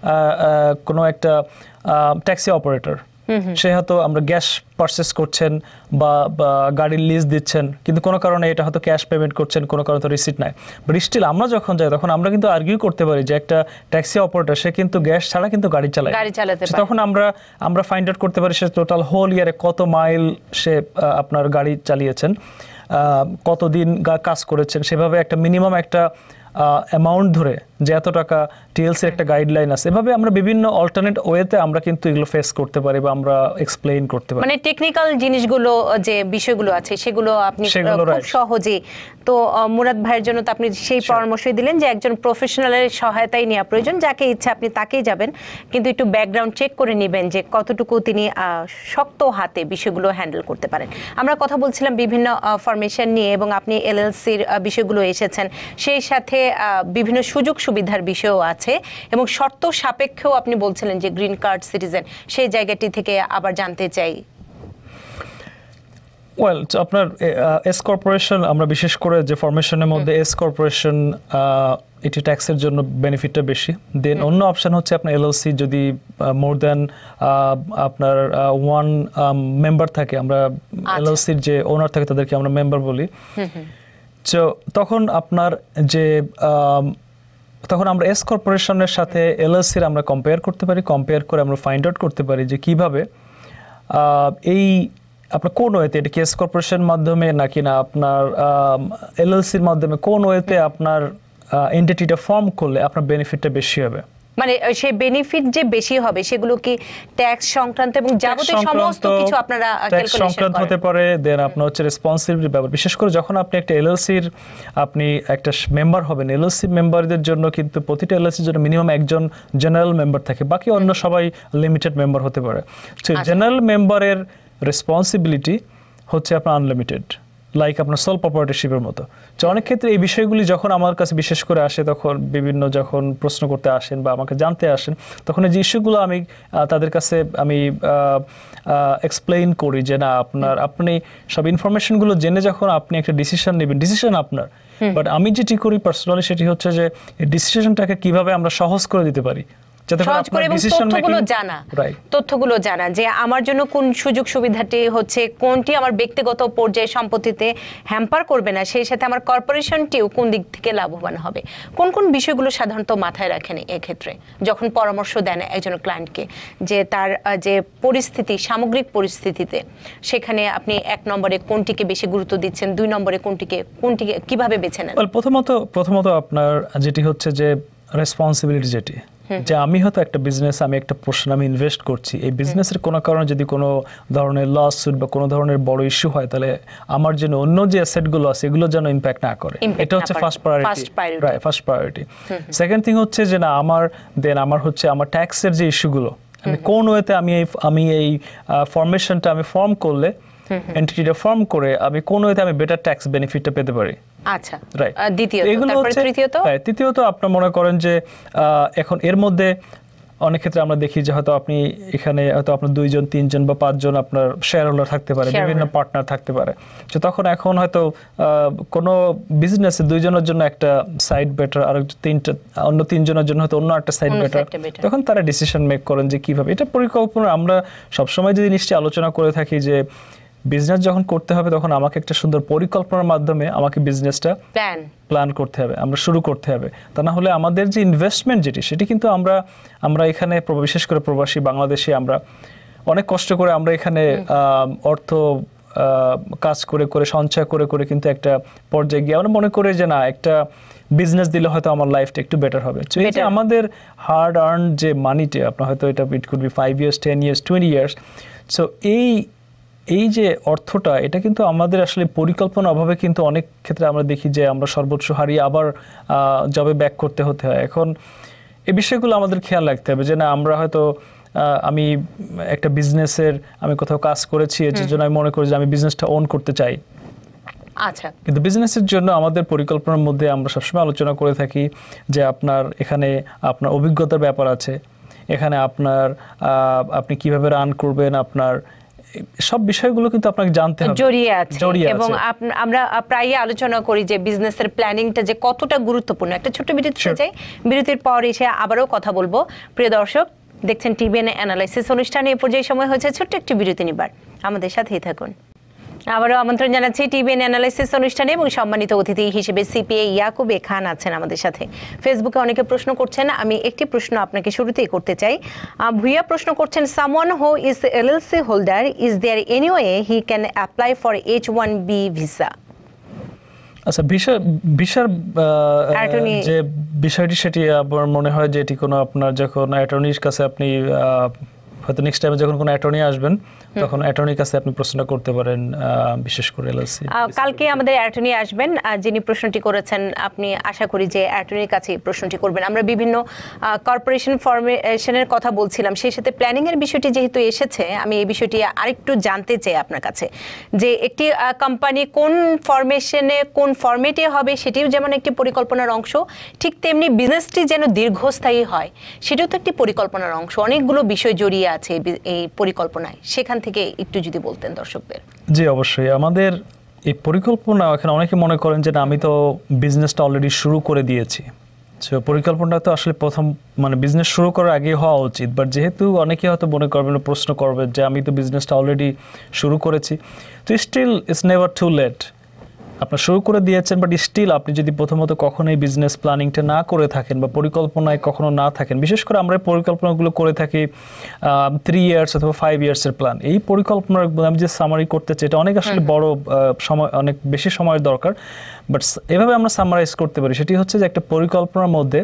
Speaker 2: কোনো একটা ট্যাক্সি অপারেটর সে হয়তো আমরা গ্যাস পারচেস করছেন বা গাড়ির লিজ দিচ্ছেন কিন্তু কোনো কারণে এটা হয়তো ক্যাশ পেমেন্ট করছেন, কোনো কারণে তো রিসিপ্ট নাই। বাট স্টিল আমরা যখন যাই তখন আমরা কিন্তু আর্গিউ করতে পারি যে একটা ট্যাক্সি অপারেটর সে কিন্তু গ্যাস ছাড়া কিন্তু গাড়ি চালায়, তখন আমরা আমরা ফাইন্ড আউট করতে পারি সে টোটাল হোল ইয়ারে কত মাইল সে আপনার গাড়ি চালিয়েছেন, কতদিন কাজ করেছেন, সেভাবে একটা মিনিমাম একটা অ্যামাউন্ট ধরে যে এত টাকা টিএলসি একটা গাইডলাইন আছে, এভাবে আমরা বিভিন্ন অল্টারনেট ওয়েতে আমরা কিন্তু এগুলো ফেস করতে পারি বা আমরা এক্সপ্লেইন করতে পারি।
Speaker 1: মানে টেকনিক্যাল জিনিসগুলো যে বিষয়গুলো আছে সেগুলো আপনি খুব সহজে। তো মুরাদ ভাইয়ের জন্য তো আপনি সেই পরামর্শই দিলেন যে একজন প্রফেশনালের সহায়তাই নেওয়া প্রয়োজন, যাকে ইচ্ছা আপনি তাকেই যাবেন, কিন্তু একটু ব্যাকগ্রাউন্ড চেক করে নেবেন যে কতটুকু তিনি শক্ত হাতে বিষয়গুলো হ্যান্ডেল করতে পারেন। আমরা কথা বলছিলাম বিভিন্ন ফরমেশন নিয়ে এবং আপনি এলএলসির বিষয়গুলো এসেছেন, সেই সাথে বিভিন্ন সুযোগ সুবিধার বিষয়ও আছে এবং শর্ত সাপেক্ষেও আপনি বলছিলেন যে গ্রিন কার্ড সিটিজেন, সেই জায়গাটি থেকে আবার জানতে চাই।
Speaker 2: ওয়েল আপনার এস কর্পোরেশন আমরা বিশেষ করে যে ফরমেশনের মধ্যে এস কর্পোরেশন এটি ট্যাক্সের জন্য বেনিফিটটা বেশি। দেন অন্য অপশন হচ্ছে আপনার এলএলসি যদি মোর দ্যান আপনার ওয়ান মেম্বার থাকে, আমরা এলএলসির যে ওনার থাকে তাদেরকে আমরা মেম্বার বলি। তো তখন আপনার যে তখন আমরা এস কর্পোরেশনের সাথে এলএলসির আমরা কম্পেয়ার করতে পারি, কম্পেয়ার করে আমরা ফাইন্ড আউট করতে পারি যে কিভাবে এই আপনার কোন ওয়েতে এটা কি এস কর্পোরেশন মাধ্যমে নাকি না আপনার এলএলসির মাধ্যমে কোন ওয়েতে আপনার এন্টিটিটা ফর্ম করলে আপনার বেনিফিটটা বেশি হবে।
Speaker 1: মানে সেই বেনিফিট যে বেশি হবে সেগুলো কি ট্যাক্স সংক্রান্ত এবং যাবতীয় সমস্ত কিছু আপনারা ক্যালকুলেশন
Speaker 2: সংক্রান্ত হতে পারে। দেন আপনার হচ্ছে রেসপন্সিবিলিটি ব্যাপার, বিশেষ করে যখন আপনি একটা এলএলসির আপনি একটা মেম্বার হবেন, এলএলসি মেম্বারদের জন্য কিন্তু প্রতিটা এলএলসির জন্য মিনিমাম একজন জেনারেল মেম্বার থাকে, বাকি অন্য সবাই লিমিটেড মেম্বার হতে পারে। তো জেনারেল মেম্বারের রেসপন্সিবিলিটি হচ্ছে আপনার আনলিমিটেড, লাইক আপনার সোল প্রপার্টিশিপের মতো। তো অনেক ক্ষেত্রে এই বিষয়গুলি যখন আমার কাছে বিশেষ করে আসে, তখন বিভিন্ন যখন প্রশ্ন করতে আসেন বা আমাকে জানতে আসেন, তখন এই যে ইস্যুগুলো আমি তাদের কাছে আমি এক্সপ্লেইন করি যে না আপনার আপনি সব ইনফরমেশনগুলো জেনে যখন আপনি একটা ডিসিশন নেবেন, ডিসিশন আপনার, বাট আমি যেটি করি পার্সোনালি সেটি হচ্ছে যে এই ডিসিশনটাকে কিভাবে আমরা সহজ করে দিতে পারি,
Speaker 1: সহজ করে এবং তথ্যগুলো জানা, তথ্যগুলো জানা যে আমার জন্য কোন সুযোগ সুবিধাটি হচ্ছে, কোনটি আমার ব্যক্তিগত পর্যায়ে সম্পত্তিতে হ্যাম্পার করবে না, সেই সাথে আমার কর্পোরেশনটিও কোন দিক থেকে লাভবান হবে। কোন কোন বিষয়গুলো সাধারণত মাথায় রাখেন এক্ষেত্রে যখন পরামর্শ দেন একজন ক্লায়েন্টকে, যে তার যে পরিস্থিতি সামগ্রিক পরিস্থিতিতে সেখানে আপনি এক নম্বরে কোনটিকে বেশি গুরুত্ব দিচ্ছেন, দুই নম্বরে কোনটিকে কোনটিকে কিভাবে বেছে নেন?
Speaker 2: প্রথমত প্রথমত আপনার যেটি হচ্ছে যে রেসপন্সিবিলিটি, যেটি যে আমি হয়তো একটা বিজনেস আমি একটা পোর্শন আমি ইনভেস্ট করছি, এই বিজনেসের কোনো কারণে যদি কোনো ধরনের লস সুট বা কোনো ধরনের বড় ইস্যু হয়, তাহলে আমার জন্য অন্য যে অ্যাসেটগুলো আছে এগুলো যেন ইম্প্যাক্ট না করে, এটা হচ্ছে first priority. Right, first priority. Second thing হচ্ছে যে না আমার দেন আমার হচ্ছে আমার ট্যাক্সের যে ইস্যুগুলো, আমি কোন ওয়েতে আমি এই আমি এই ফরমেশনটা আমি ফর্ম করলে, এন্টিটিটা ফর্ম করে আমি কোন ওয়েতে আমি বেটার ট্যাক্স বেনিফিটটা পেতে পারি,
Speaker 1: আচ্ছা,
Speaker 2: রাইট।
Speaker 1: দ্বিতীয়ত,
Speaker 2: এগুলো
Speaker 1: তারপরে
Speaker 2: হচ্ছে
Speaker 1: তৃতীয়ত
Speaker 2: হ্যাঁ, তৃতীয়ত আপনার মনে করেন যে আহ, এখন এর মধ্যে অনেক ক্ষেত্রে আমরা দেখি যে হয়তো আপনি এখানে হয়তো আপনার দুইজন তিনজন বা পাঁচজন আপনার শেয়ার হোল্ডার থাকতে পারে, বিভিন্ন পার্টনার থাকতে পারে। তো তখন এখন হয়তো কোনো বিজনেসে দুইজনের জন্য একটা সাইড বেটার, আর তিনটা অন্য তিনজনের জন্য হয়তো অন্য একটা সাইড বেটার, তখন তারা ডিসিশন মেক করেন যে কিভাবে এটা পরিকল্পনা। আমরা সবসময় যদি নিশ্চয়ই আলোচনা করে থাকি যে বিজনেস যখন করতে হবে তখন আমাকে একটা সুন্দর পরিকল্পনার মাধ্যমে আমাকে বিজনেসটা প্ল্যান প্ল্যান করতে হবে, আমরা শুরু করতে হবে। তা না হলে আমাদের যে ইনভেস্টমেন্ট যেটি সেটি কিন্তু আমরা আমরা এখানে বিশেষ করে প্রবাসী বাংলাদেশি আমরা অনেক কষ্ট করে আমরা এখানে অর্থ কাজ করে করে সঞ্চয় করে করে কিন্তু একটা পর্যায়ে গিয়ে আমরা মনে করি যে না একটা বিজনেস দিলে হয়তো আমার লাইফটা একটু বেটার হবে। তো এই যে আমাদের হার্ড আর্ন যে মানিটা আপনার হয়তো এটা it could be five years ten years twenty years, so এই এই যে অর্থটা এটা কিন্তু আমাদের আসলে পরিকল্পনা অভাবে কিন্তু অনেক ক্ষেত্রে আমরা দেখি যে আমরা সর্বোচ্চ হারিয়ে আবার জবে ব্যাক করতে হতে হয়। এখন এই বিষয়গুলো আমাদের খেয়াল রাখতে হবে যে না আমরা হয়তো আমি একটা বিজনেসের আমি কোথাও কাজ করেছি এর জন্য আমি মনে করি যে আমি বিজনেসটা ওন করতে চাই।
Speaker 1: আচ্ছা, কিন্তু
Speaker 2: বিজনেসের জন্য আমাদের পরিকল্পনার মধ্যে আমরা সবসময় আলোচনা করে থাকি যে আপনার এখানে আপনার অভিজ্ঞতার ব্যাপার আছে, এখানে আপনার আপনি কিভাবে রান করবেন, আপনার সব বিষয়গুলো কিন্তু আপনাকে জানতে হবে,
Speaker 1: জড়িয়ে আছে। এবং আমরা প্রায়ই আলোচনা করি যে বিজনেসের প্ল্যানিংটা যে কতটা গুরুত্বপূর্ণ। একটা ছোট্ট বিরতিতে যাই, বিরতির পর এসে আবারও কথা বলবো। প্রিয় দর্শক, দেখছেন টিবিএন অ্যানালাইসিস অনুষ্ঠানে এ পর্যায়ে সময় হয়েছে ছোট্ট একটি বিরতি নিবার, আমাদের সাথেই থাকুন। আবারও আমন্ত্রণ জানাচ্ছি টিবিএন অ্যানালাইসিস অনুষ্ঠানে এবং সম্মানিত অতিথি হিসেবে সিপিএ ইয়াকুব এ খান আছেন আমাদের সাথে। ফেসবুকে অনেকে প্রশ্ন করছেন, আমি একটি প্রশ্ন আপনাকে শুরুতেই করতে চাই। ভুইয়া প্রশ্ন করছেন, someone who is LLC holder, is there any way he can apply for H one B visa?
Speaker 2: আচ্ছা, ভিসা ভিসার যে বিষয়টি সেটি আমার মনে হয় যে এটি কোনো আপনার যখন অ্যাটর্নির কাছে আপনি হয়তো নেক্সট টাইমে যখন কোনো অ্যাটর্নি আসবেন তখন অ্যাটর্নির কাছে আপনি প্রশ্নটা করতে পারেন, বিশেষ করে এলএলসি।
Speaker 1: কালকে আমাদের অ্যাটর্নি আসবেন, যিনি প্রশ্নটি করেছেন আপনি আশা করি যে অ্যাটর্নির কাছে প্রশ্নটি করবেন। আমরা বিভিন্ন কর্পোরেশন ফরমেশনের কথা বলছিলাম, সেই সাথে প্ল্যানিং এর বিষয়টি যেহেতু এসেছে আমি এই বিষয়টি আরেকটু জানতে চাই আপনার কাছে যে একটি কোম্পানি কোন ফরমেশনে কোন ফরম্যাটে হবে সেটিও যেমন একটি পরিকল্পনার অংশ, ঠিক তেমনি বিজনেসটি যেন দীর্ঘস্থায়ী হয় সেটাও তো একটি পরিকল্পনার অংশ। অনেকগুলো বিষয় জড়িয়ে আছে এই পরিকল্পনায়, সেখান থেকে একটু যদি বলতেন দর্শকদের।
Speaker 2: জি অবশ্যই, আমাদের এই পরিকল্পনা এখানে অনেকে মনে করেন যে আমি তো বিজনেসটা অলরেডি শুরু করে দিয়েছি, সো পরিকল্পনাটা তো আসলে প্রথম মানে বিজনেস শুরু করার আগে হওয়া উচিত। বাট যেহেতু অনেকে হয়তো মনে করবেন প্রশ্ন করবেন যে আমি তো বিজনেসটা অলরেডি শুরু করেছি, তো still it's never too late. আপনার শুরু করে দিয়েছেন, বাট স্টিল আপনি যদি প্রথমত কখনো এই বিজনেস প্ল্যানিংটা না করে থাকেন বা পরিকল্পনায় কখনো না থাকেন, বিশেষ করে আমরা পরিকল্পনাগুলো করে থাকি থ্রি ইয়ার্স অথবা ফাইভ ইয়ার্সের প্ল্যান। এই পরিকল্পনার আমি যে সামারি করতে চাই এটা অনেক আসলে বড় সময়, অনেক বেশি সময়ের দরকার, বাট এভাবে আমরা সামারাইজ করতে পারি। সেটি হচ্ছে যে একটা পরিকল্পনার মধ্যে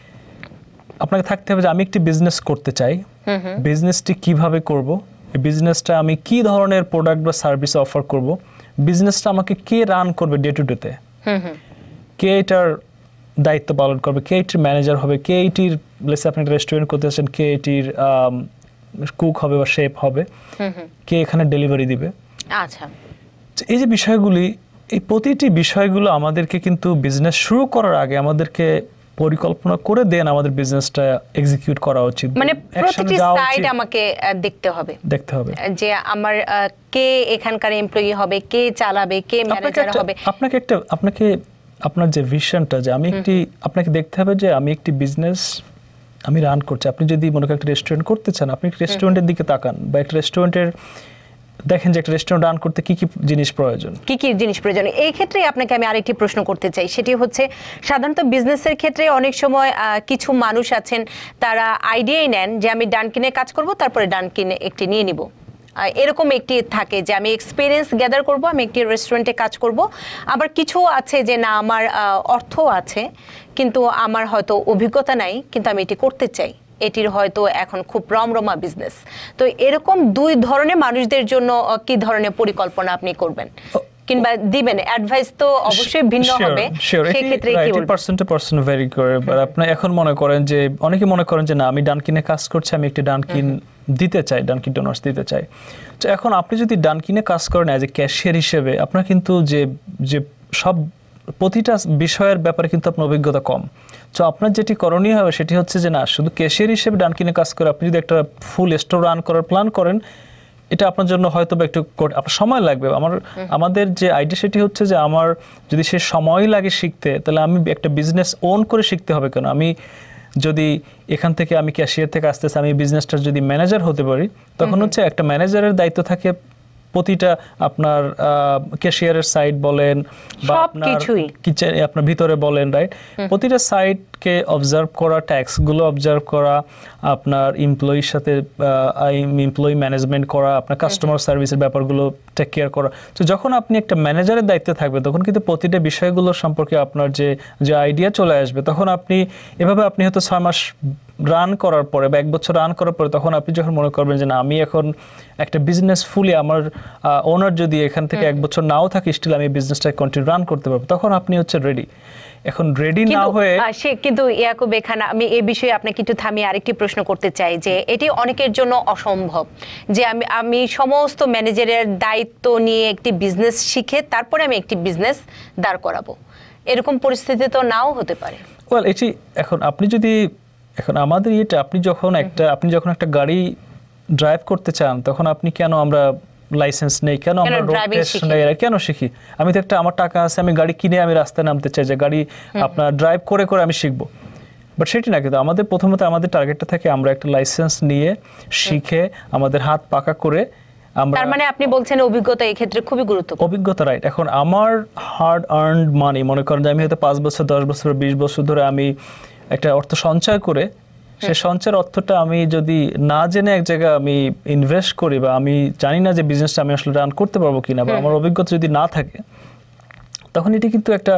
Speaker 2: আপনাকে থাকতে হবে যে আমি একটি বিজনেস করতে চাই, বিজনেসটি কিভাবে করব, এই বিজনেসটা আমি কি ধরনের প্রোডাক্ট বা সার্ভিস অফার করব, বিজনেসটা আমাকে কে রান করবে ডে টু ডেতে, কে এটার দায়িত্ব পালন করবে, কে এটির ম্যানেজার হবে, কে এটির লেটস আপনি একটা রেস্টুরেন্ট করতে চাচ্ছেন কে এটির কুক হবে বা শেফ হবে, কে এখানে ডেলিভারি দিবে।
Speaker 1: আচ্ছা,
Speaker 2: এই যে বিষয়গুলি, এই প্রতিটি বিষয়গুলো আমাদেরকে কিন্তু বিজনেস শুরু করার আগে আমাদেরকে পরিকল্পনা করে দেন আমাদের বিজনেসটা এক্সিকিউট করা উচিত।
Speaker 1: মানে প্রতিটি সাইড আমাকে দেখতে হবে
Speaker 2: দেখতে হবে
Speaker 1: যে আমার কে এখানকার এমপ্লয়ি হবে, কে চালাবে, কে ম্যানেজার হবে।
Speaker 2: আপনাকে একটা আপনাকে আপনার যে ভিশনটা যে আমি একটি আপনাকে দেখতে হবে যে আমি একটি বিজনেস আমি রান করছি। আপনি যদি মনে করেন একটা রেস্টুরেন্ট করতে চান, আপনি একটা রেস্টুরেন্টের দিকে তাকান বা একটা রেস্টুরেন্টের দেখেন যে একটা রেস্টুরেন্ট রান করতে কি কি জিনিস প্রয়োজন,
Speaker 1: কি কি জিনিস প্রয়োজন। এই ক্ষেত্রে আপনাকে আমি আরেকটি প্রশ্ন করতে চাই, সেটি হচ্ছে সাধারণত বিজনেসের ক্ষেত্রে অনেক সময় কিছু মানুষ আছেন তারা আইডিয়াই নেন যে আমি ডানকিনে কাজ করব, তারপরে ডানকিনে একটি নিয়ে নিব, এরকম একটি থাকে যে আমি এক্সপিরিয়েন্স গ্যাদার করব, আমি একটি রেস্টুরেন্টে কাজ করব। আবার কিছু আছে যে না আমার অর্থ আছে কিন্তু আমার হয়তো অভিজ্ঞতা নাই, কিন্তু আমি এটি করতে চাই, এটির হয়তো এখন খুব রমরমা বিজনেস। তো এরকম দুই ধরনের মানুষদের জন্য কি ধরনের পরিকল্পনা আপনি করবেন কিংবা দিবেন? অ্যাডভাইস তো অবশ্যই ভিন্ন হবে, সেই ক্ষেত্রে কি বলবেন?
Speaker 2: পারসন টু পারসন ভেরি করে। বাট আপনি এখন মনে করেন যে অনেকে মনে করেন যে না আমি ডানকিনে কাজ করছি, আমি একটি ডানকিন দিতে চাই, ডানকিন ডোনার্স দিতে চাই। তো এখন আপনি যদি ডানকিনে কাজ করেন অ্যাজ এ ক্যাশিয়ার হিসেবে, আপনার কিন্তু যে যে সব প্রতিটা বিষয়ের ব্যাপারে কিন্তু আপনার অভিজ্ঞতা কম। তো আপনার যেটি করণীয় হবে সেটি হচ্ছে যে না শুধু ক্যাশিয়ার হিসেবে ডানকিনে কাজ করে আপনি যদি একটা ফুল স্টোর রান করার প্ল্যান করেন, এটা আপনার জন্য হয়তো একটু আপনার সময় লাগবে। আমার আমাদের যে আইডিয়া সেটি হচ্ছে যে আমার যদি সে সময় লাগে শিখতে, তাহলে আমি একটা বিজনেস ওন করে শিখতে হবে কেন? আমি যদি এখান থেকে আমি ক্যাশিয়ার থেকে আসতে আমি বিজনেসটার যদি ম্যানেজার হতে পারি, তখন হচ্ছে একটা ম্যানেজারের দায়িত্ব থাকে প্রতিটা আপনার ক্যাশিয়ারের সাইড বলেন বা আপনার কিচেন আপনার ভিতরে বলেন, রাইট, প্রতিটা সাইডকে অবজার্ভ করা, ট্যাক্সগুলো অবজার্ভ করা, আপনার এমপ্লয়ির সাথে এমপ্লয়ি ম্যানেজমেন্ট করা, আপনার কাস্টমার সার্ভিসের ব্যাপারগুলো টেক কেয়ার করা। তো যখন আপনি একটা ম্যানেজারের দায়িত্বে থাকবেন তখন কিন্তু প্রতিটা বিষয়গুলো সম্পর্কে আপনার যে যে আইডিয়া চলে আসবে। তখন আপনি এভাবে আপনি হয়তো ছয় মাস রান করার পরে বা এক বছর রান করার পরে তখন আপনি যখন মনে করবেন যে না আমি এখন একটা বিজনেস ফুলি আমার ওনার যদি এখান থেকে এক বছর নাও থাকে স্টিল আমি বিজনেসটা কন্টিনিউ রান করতে পারবো, তখন আপনি হচ্ছে রেডি। এখন রেডি না হয়ে
Speaker 1: সে কিন্তু ইয়াকুব এখানে আমি এই বিষয়ে আপনাকে একটু থামিয়ে আরেকটি প্রশ্ন করতে চাই যে এটি অনেকের জন্য অসম্ভব যে আমি আমি সমস্ত ম্যানেজারের দায়িত্ব নিয়ে একটি বিজনেস শিখে তারপরে আমি একটি বিজনেস দাঁড় করাবো, এরকম পরিস্থিতি তো নাও হতে পারে।
Speaker 2: ওয়েল এটি এখন আপনি যদি এখন আমাদের এটা আপনি যখন একটা আপনি যখন একটা গাড়ি ড্রাইভ করতে চান তখন আপনি কেন আমরা লাইসেন্স নেই, কেন আমরা রোড টেস্ট নেই, কেন শিখি? আমি তো একটা আমার টাকা আছে, আমি গাড়ি কিনে আমি রাস্তায় নামতে চাই যে গাড়ি আপনার ড্রাইভ করে করে আমি শিখবো, বাট সেটি না। কিন্তু আমাদের প্রথমত আমাদের টার্গেটটা থাকে আমরা একটা লাইসেন্স নিয়ে শিখে আমাদের হাত পাকা করে আমরা,
Speaker 1: তার মানে আপনি বলছেন অভিজ্ঞতা এই ক্ষেত্রে খুবই গুরুত্বপূর্ণ।
Speaker 2: অভিজ্ঞতা, রাইট। এখন আমার হার্ড আর্নড মানি, মনে করেন যে আমি হয়তো পাঁচ বছর দশ বছর বিশ বছর ধরে আমি একটা অর্থ সঞ্চয় করে সে সঞ্চয়ের অর্থটা আমি যদি না জেনে এক জায়গায় আমি ইনভেস্ট করি বা আমি জানি না যে বিজনেসটা আমি আসলে রান করতে পারবো কিনা বা আমার অভিজ্ঞতা যদি না থাকে, তখন এটি কিন্তু একটা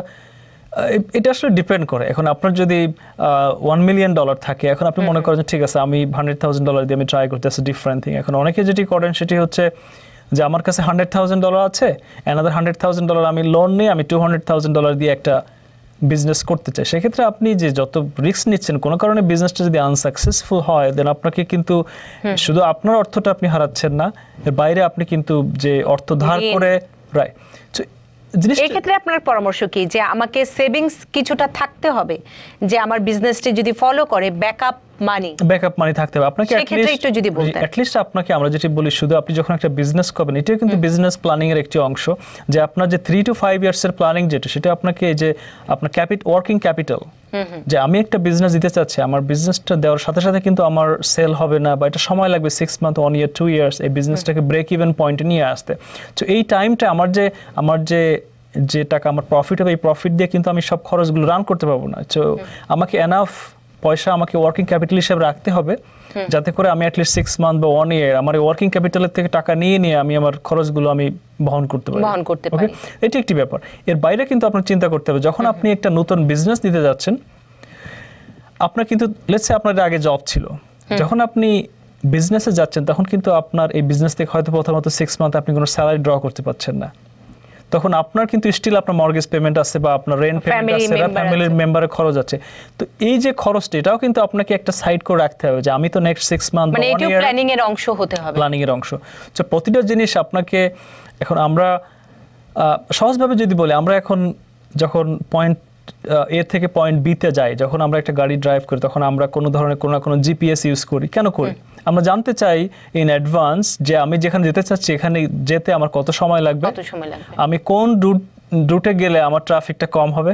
Speaker 2: এটা আসলে ডিপেন্ড করে। এখন আপনার যদি ওয়ান মিলিয়ন ডলার থাকে, এখন আপনি মনে করেন ঠিক আছে আমি হান্ড্রেড থাউজেন্ড ডলার দিয়ে আমি ট্রাই করতেছি, ডিফারেন্ট থিং। এখন অনেকে যেটি করেন সেটি হচ্ছে যে আমার কাছে হান্ড্রেড থাউজেন্ড ডলার আছে, অ্যানাদার হান্ড্রেড থাউজেন্ড ডলার আমি লোন নিয়ে আমি টু হান্ড্রেড থাউজেন্ড ডলার দিয়ে একটা বিজনেস করতে চাই। সেক্ষেত্রে আপনি যে যত রিস্ক নিচ্ছেন, কোনো কারণে বিজনেসটা যদি আনসাকসেসফুল হয় দেন আপনাকে কিন্তু শুধু আপনার অর্থটা আপনি হারাচ্ছেন না, এর বাইরে আপনি কিন্তু যে অর্থ ধার করে, রাইট।
Speaker 1: এই ক্ষেত্রে আপনার পরামর্শ কি যে আমাকে সেভিংস কিছুটা থাকতে হবে যে আমার বিজনেসটি যদি ফলো করে ব্যাকআপ মানি
Speaker 2: ব্যাকআপ মানি থাকতে হবে আপনাকে।
Speaker 1: একটু যদি বলতেন
Speaker 2: অ্যাটলিস্ট আপনাকে আমরা যেটি বলি শুধু আপনি যখন একটা বিজনেস করবেন এটাও কিন্তু বিজনেস প্ল্যানিং এর একটি অংশ, যে আপনার যে থ্রি টু ফাইভ ইয়ার্স এর প্ল্যানিং যেটা সেটা আপনাকে যে আপনার ক্যাপিট ওয়ার্কিং ক্যাপিটাল, যে আমি একটা বিজনেস দিতে চাচ্ছি, আমার বিজনেসটা দেওয়ার সাথে সাথে কিন্তু আমার সেল হবে না বা এটা সময় লাগবে six month one year two years এই বিজনেসটাকে ব্রেক ইভেন পয়েন্টে নিয়ে আসতে। তো এই টাইমটা আমার যে আমার যে যে টাকা আমার প্রফিট হবে এই প্রফিট দিয়ে কিন্তু আমি সব খরচগুলো রান করতে পারবো না। তো আমাকে এনাফ পয়সা আমাকে ওয়ার্কিং ক্যাপিটাল হিসেবে রাখতে হবে যাতে করে আমি অ্যাটলিস্ট সিক্স মান্থ বা ওয়ান ইয়ার আমার ওয়ার্কিং ক্যাপিটালের থেকে টাকা নিয়ে নিয়ে আমি আমার খরচগুলো আমি বহন করতে পারি
Speaker 1: বহন করতে পারি।
Speaker 2: এটি একটি ব্যাপার। এর বাইরে কিন্তু আপনার চিন্তা করতে হবে যখন আপনি একটা নতুন বিজনেস দিতে যাচ্ছেন, আপনার কিন্তু লেটস সে আপনার আগে জব ছিল, যখন আপনি বিজনেসে যাচ্ছেন তখন কিন্তু আপনার এই বিজনেস থেকে হয়তো প্রথমত সিক্স মান্থ আপনি কোনো স্যালারি ড্র করতে পারছেন না, তখন আপনার কিন্তু স্টিল আপনার মর্গেজ পেমেন্ট আছে বা আপনার রেন্ট পেমেন্ট আছে বা ফ্যামিলির মেম্বারের খরচ আছে। তো এই যে খরচটা এটাও কিন্তু আপনাকে একটা সাইড করে রাখতে হবে যে আমি তো নেক্সট সিক্স মান্থ
Speaker 1: মানে এটাও প্ল্যানিং এর অংশ হতে হবে,
Speaker 2: প্ল্যানিং এর অংশ। তো প্রতিটা জিনিস আপনাকে এখন আমরা সহজভাবে যদি বলি, আমরা এখন যখন পয়েন্ট এ থেকে পয়েন্ট বি তে যাই, যখন আমরা একটা গাড়ি ড্রাইভ করি তখন আমরা কোনো ধরনের কোনো না কোনো জিপিএস ইউজ করি। কেন করি? আমরা জানতে চাই ইন অ্যাডভান্স যে আমি যেখানে যেতে চাচ্ছি এখানে যেতে আমার কত সময় লাগবে, আমি কোন রুট রুটে গেলে আমার ট্রাফিকটা কম হবে।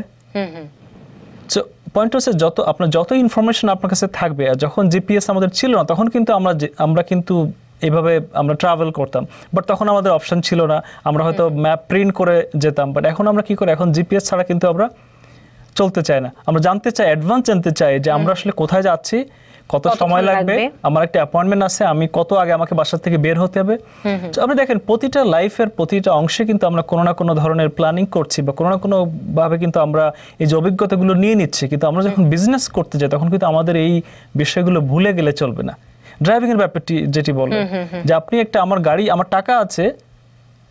Speaker 2: সো পয়েন্ট হচ্ছে যত আপনার যত ইনফরমেশন আপনার কাছে থাকবে, আর যখন জিপিএস আমাদের ছিল না তখন কিন্তু আমরা আমরা কিন্তু এইভাবে আমরা ট্রাভেল করতাম, বাট তখন আমাদের অপশন ছিল না, আমরা হয়তো ম্যাপ প্রিন্ট করে যেতাম। বাট এখন আমরা কি করি, এখন জিপিএস ছাড়া কিন্তু আমরা চলতে চাই না, আমরা জানতে চাই, অ্যাডভান্স জানতে চাই যে আমরা আসলে কোথায় যাচ্ছি, কত সময় লাগবে, আমার একটা অ্যাপয়েন্টমেন্ট আছে, আমি কত আগে আমাকে বাসা থেকে বের হতে হবে। আপনি দেখেন প্রতিটা লাইফের প্রতিটা অংশে কিন্তু আমরা কোনো না কোনো ধরনের প্ল্যানিং করছি বা কোনো না কোনো ভাবে কিন্তু আমরা এই যে অভিজ্ঞতাগুলো নিয়ে নিচ্ছি, কিন্তু আমরা যখন বিজনেস করতে যাই তখন কিন্তু আমাদের এই বিষয়গুলো ভুলে গেলে চলবে না। ড্রাইভিং এর ব্যাপারটি যেটি বলে যে আপনি একটা আমার গাড়ি আমার টাকা আছে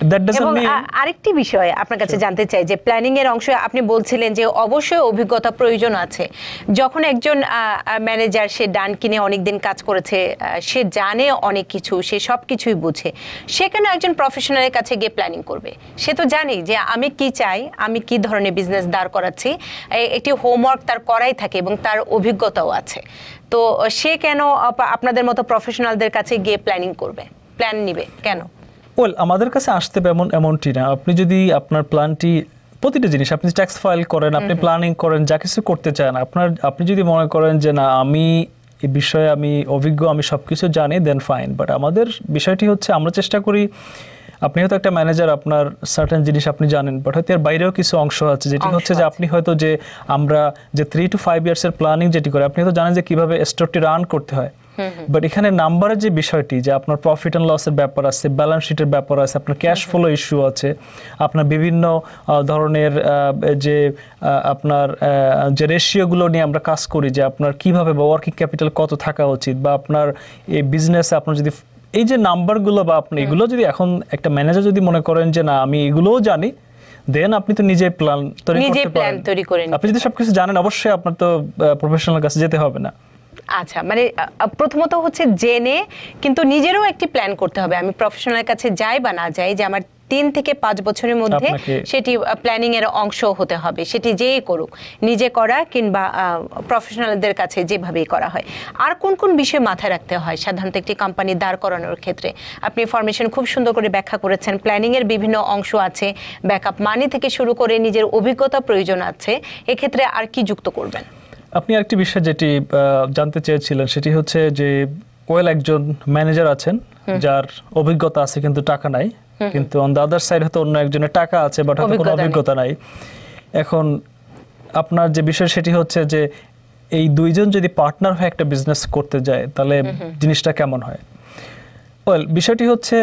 Speaker 2: দ্যাট ডাজন্ট
Speaker 1: এবং
Speaker 2: মিন
Speaker 1: আ- আরেকটি বিষয় আপনার কাছে জানতে চাই যে প্ল্যানিং এর অংশে আপনি বলছিলেন যে অবশ্যই অভিজ্ঞতা প্রয়োজন আছে। যখন একজন ম্যানেজার সে ডান কিনে অনেকদিন কাজ করেছে, আহ, সে জানে অনেক কিছু, সে সব কিছুই বুঝে, সে কেন একজন প্রফেশনালের কাছে গিয়ে প্ল্যানিং করবে? সে তো জানে যে আমি কি চাই, আমি কি ধরনের বিজনেস দাঁড় করাচ্ছি, এ- একটি হোমওয়ার্ক তার করাই থাকে এবং তার অভিজ্ঞতাও আছে। তো সে কেন আপ- আপনাদের মতো প্রফেশনালদের কাছে গিয়ে প্ল্যানিং করবে, প্ল্যান নিবে কেন?
Speaker 2: ওয়েল আমাদের কাছে আসতে হবে এমন এমনটি না। আপনি যদি আপনার প্ল্যানটি, প্রতিটা জিনিস আপনি ট্যাক্স ফাইল করেন, আপনি প্ল্যানিং করেন, যা কিছু করতে চান, আপনার আপনি যদি মনে করেন যে না আমি এই বিষয়ে আমি অভিজ্ঞ, আমি সব কিছু জানি, দেন ফাইন। বাট আমাদের বিষয়টি হচ্ছে আমরা চেষ্টা করি, আপনি হয়তো একটা ম্যানেজার, আপনার সার্টেন জিনিস আপনি জানেন, বাট হয়তো এর বাইরেও কিছু অংশ আছে যেটি
Speaker 1: অংশ
Speaker 2: হচ্ছে যে
Speaker 1: আছে।
Speaker 2: আপনি হয়তো যে আমরা যে থ্রি টু ফাইভ ইয়ার্সের প্ল্যানিং যেটি করে, আপনি হয়তো জানেন যে কিভাবে স্টোরটি রান করতে হয়। বাট এখানে নাম্বারের যে বিষয়টি, যে আপনার প্রফিট অ্যান্ড লসের ব্যাপার আছে, ব্যালেন্স শিটের ব্যাপার আছে, আপনার ক্যাশ ফ্লো ইস্যু আছে, আপনার বিভিন্ন আহ, ধরনের আহ, যে আহ, আপনার আহ, যে রেশিওগুলো নিয়ে আমরা কাজ করি, যে আপনার কিভাবে বা ওয়ার্কিং ক্যাপিটাল কত থাকা উচিত, বা আপনার এই বিজনেসে আপনার যদি এই যে নাম্বারগুলো বা আপনি এগুলো যদি এখন একটা ম্যানেজার যদি মনে করেন যে না আমি এগুলোও জানি, দেন আপনি তো নিজে প্ল্যান তৈরি
Speaker 1: নিজে
Speaker 2: করতে
Speaker 1: প্ল্যান
Speaker 2: পারেন।
Speaker 1: তৈরি করে নিতে
Speaker 2: আপনি যদি সবকিছু জানেন, অবশ্যই আপনার তো প্রফেশনাল কাছে যেতে হবে না।
Speaker 1: আচ্ছা, মানে আহ, প্রথমত হচ্ছে জেনে কিন্তু নিজেরও একটি প্ল্যান করতে হবে। আমি প্রফেশনালের কাছে যাই বা না যাই, যে আমার তিন থেকে পাঁচ বছরের মধ্যে
Speaker 2: আপনাকে-
Speaker 1: সেটি প্ল্যানিং এর অংশ হতে হবে। সেটি যেই করুক, নিজে করা কিংবা প্রফেশনালদের কাছে যেভাবেই করা হয়। আর কোন কোন বিষয় মাথায় রাখতে হয় সাধারণত একটি কোম্পানি দাঁড় করানোর ক্ষেত্রে? আপনি ফরমেশন খুব সুন্দর করে ব্যাখ্যা করেছেন। প্ল্যানিং এর বিভিন্ন অংশ আছে, ব্যাকআপ মানি থেকে শুরু করে নিজের অভিজ্ঞতা প্রয়োজন আছে। এক্ষেত্রে আর কি যুক্ত করবেন?
Speaker 2: আপনি আরেকটি বিষয় যেটি আহ, জানতে চেয়েছিলেন, সেটি হচ্ছে যে ওয়েল একজন ম্যানেজার আছেন যার অভিজ্ঞতা আছে কিন্তু টাকা নাই, কিন্তু অন দ্য আদার সাইড হয়তো অন্য একজনের টাকা আছে বাট হয়তো কোনো
Speaker 1: অভিজ্ঞতা নেই।
Speaker 2: অভিজ্ঞতা নাই। এখন আপনার যে বিষয় সেটি হচ্ছে যে এই দুইজন যদি পার্টনার হয়ে একটা বিজনেস করতে যায় তাহলে জিনিসটা কেমন হয়? ওয়েল বিষয়টি হচ্ছে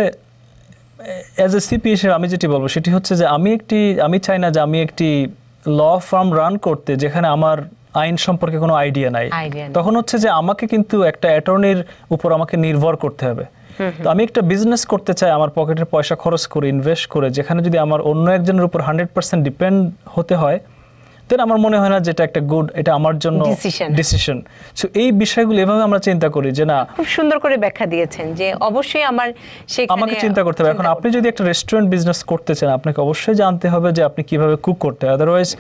Speaker 2: অ্যাজ এ সিপি হিসেবে আমি যেটি বলবো সেটি হচ্ছে যে আমি একটি আমি চাই না যে আমি একটি ল ফার্ম রান করতে যেখানে আমার আইন সম্পর্কে কোনো আইডিয়া নাই।
Speaker 1: Idea নেই।
Speaker 2: তখন হচ্ছে যে আমাকে কিন্তু একটা অ্যাটর্নির উপর আমাকে নির্ভর করতে হবে। তো আমি একটা বিজনেস করতে চাই আমার পকেটের পয়সা খরচ করে, ইনভেস্ট করে, যেখানে যদি আমার অন্য একজনের উপর হান্ড্রেড পার্সেন্ট ডিপেন্ড হতে হয়, দেন আমার মনে হয় না যেটা একটা গুড, এটা আমার জন্য
Speaker 1: Decision।
Speaker 2: ডিসিশন। সো এই বিষয়গুলো এভাবে আমরা চিন্তা করি যে না
Speaker 1: খুব সুন্দর করে ব্যাখ্যা দিয়েছেন যে অবশ্যই আমার সেখানে
Speaker 2: আমাকে চিন্তা করতে হবে। এখন
Speaker 1: চিন্তা
Speaker 2: আপনি যদি একটা রেস্টুরেন্ট বিজনেস করতে চান, আপনাকে অবশ্যই জানতে হবে যে আপনি কিভাবে কুক করতে হয়। আদারওয়াইজ